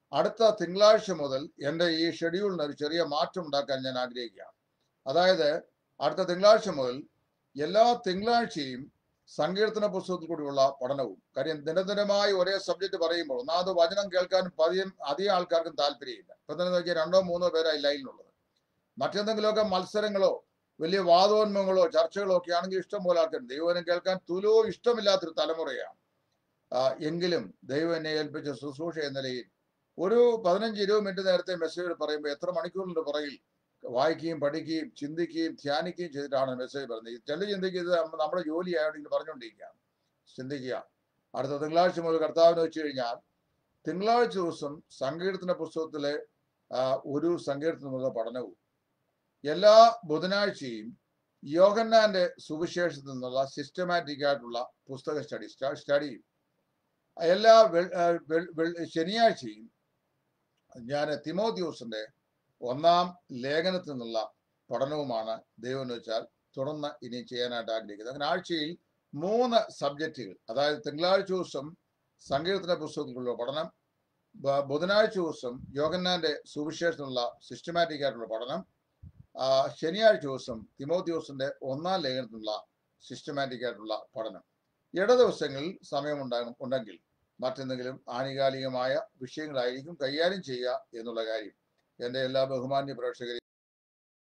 അടുത്ത തിങ്കളാഴ്ച മുതൽ എൻ്റെ ഈ ഷെഡ്യൂളിന് ഒരു ചെറിയ മാറ്റം ഉണ്ടാക്കാൻ ഞാൻ ആഗ്രഹിക്കുകയാണ്. അതായത് അടുത്ത തിങ്കളാഴ്ച മുതൽ എല്ലാ തിങ്കളാഴ്ചയും സങ്കീർത്തന പുസ്തകത്തിൽ കൂടിയുള്ള പഠനവും. കാര്യം ദിനദിനമായി ഒരേ സബ്ജക്റ്റ് പറയുമ്പോൾ ഒന്നാമത് വചനം കേൾക്കാനും പതിയും അധികം ആൾക്കാർക്കും താല്പര്യമില്ല. ഇപ്പൊ തന്നെ നോക്കിയാൽ രണ്ടോ മൂന്നോ പേരായി ലൈനിലുള്ളത്. മറ്റെന്തെങ്കിലുമൊക്കെ മത്സരങ്ങളോ വലിയ വാദോന്മുഖങ്ങളോ ചർച്ചകളോ ഒക്കെ ആണെങ്കിൽ ഇഷ്ടം പോലെ ആൾക്കാർ. ദൈവവചനം കേൾക്കാൻ തുലോ ഇഷ്ടമില്ലാത്തൊരു തലമുറയാണ്. എങ്കിലും ദൈവം എന്നെ ഏൽപ്പിച്ച ശുശ്രൂഷ എന്ന നിലയിൽ ഒരു പതിനഞ്ച് ഇരുപത് മിനിറ്റ് നേരത്തെ മെസ്സേജ് പറയുമ്പോൾ എത്ര മണിക്കൂറിന്റെ പുറകിൽ വായിക്കുകയും പഠിക്കുകയും ചിന്തിക്കുകയും ധ്യാനിക്കുകയും ചെയ്തിട്ടാണ് മെസ്സേജ് പറയുന്നത്. ചില ചിന്തിക്കുന്നത് നമ്മുടെ ജോലി ആയതുകൊണ്ട് ഇങ്ങനെ പറഞ്ഞുകൊണ്ടിരിക്കുകയാണ്. ചിന്തിക്കുക, അടുത്ത തിങ്കളാഴ്ച മുതൽ കർത്താവിന് വെച്ച് കഴിഞ്ഞാൽ തിങ്കളാഴ്ച ദിവസം സങ്കീർത്തന പുസ്തകത്തിലെ ഒരു സങ്കീർത്തന മുതൽ പഠനവും, എല്ലാ ബുധനാഴ്ചയും യോഹന്നാന്റെ സുവിശേഷത്തിൽ നിന്നുള്ള സിസ്റ്റമാറ്റിക് ആയിട്ടുള്ള പുസ്തക സ്റ്റഡി സ്റ്റഡിയും, എല്ലാ ശനിയാഴ്ചയും ഞാൻ തിമോഥെയോസിന്റെ ഒന്നാം ലേഖനത്തിൽ നിന്നുള്ള പഠനവുമാണ് ദൈവം എന്ന് വെച്ചാൽ തുടർന്ന് ഇനി ചെയ്യാനായിട്ട് ആഗ്രഹിക്കുന്നത്. അങ്ങനെ ആഴ്ചയിൽ മൂന്ന് സബ്ജക്റ്റുകൾ, അതായത് തിങ്കളാഴ്ച ദിവസം സങ്കീർത്തന പുസ്തകത്തിലുള്ള പഠനം, ബുധനാഴ്ച ദിവസം യോഹന്നാന്റെ സുവിശേഷത്തിനുള്ള സിസ്റ്റമാറ്റിക് ആയിട്ടുള്ള പഠനം, ശനിയാഴ്ച ദിവസം തിമോഥെയോസിന്റെ ഒന്നാം ലേഖനത്തിലുള്ള സിസ്റ്റമാറ്റിക് ആയിട്ടുള്ള പഠനം. ഇട ദിവസങ്ങളിൽ സമയമുണ്ടാകും ഉണ്ടെങ്കിൽ മറ്റെന്തെങ്കിലും ആനുകാലികമായ വിഷയങ്ങളായിരിക്കും കൈകാര്യം ചെയ്യുക എന്നുള്ള കാര്യം എൻ്റെ എല്ലാ ബഹുമാന്യ പ്രേക്ഷകരെയും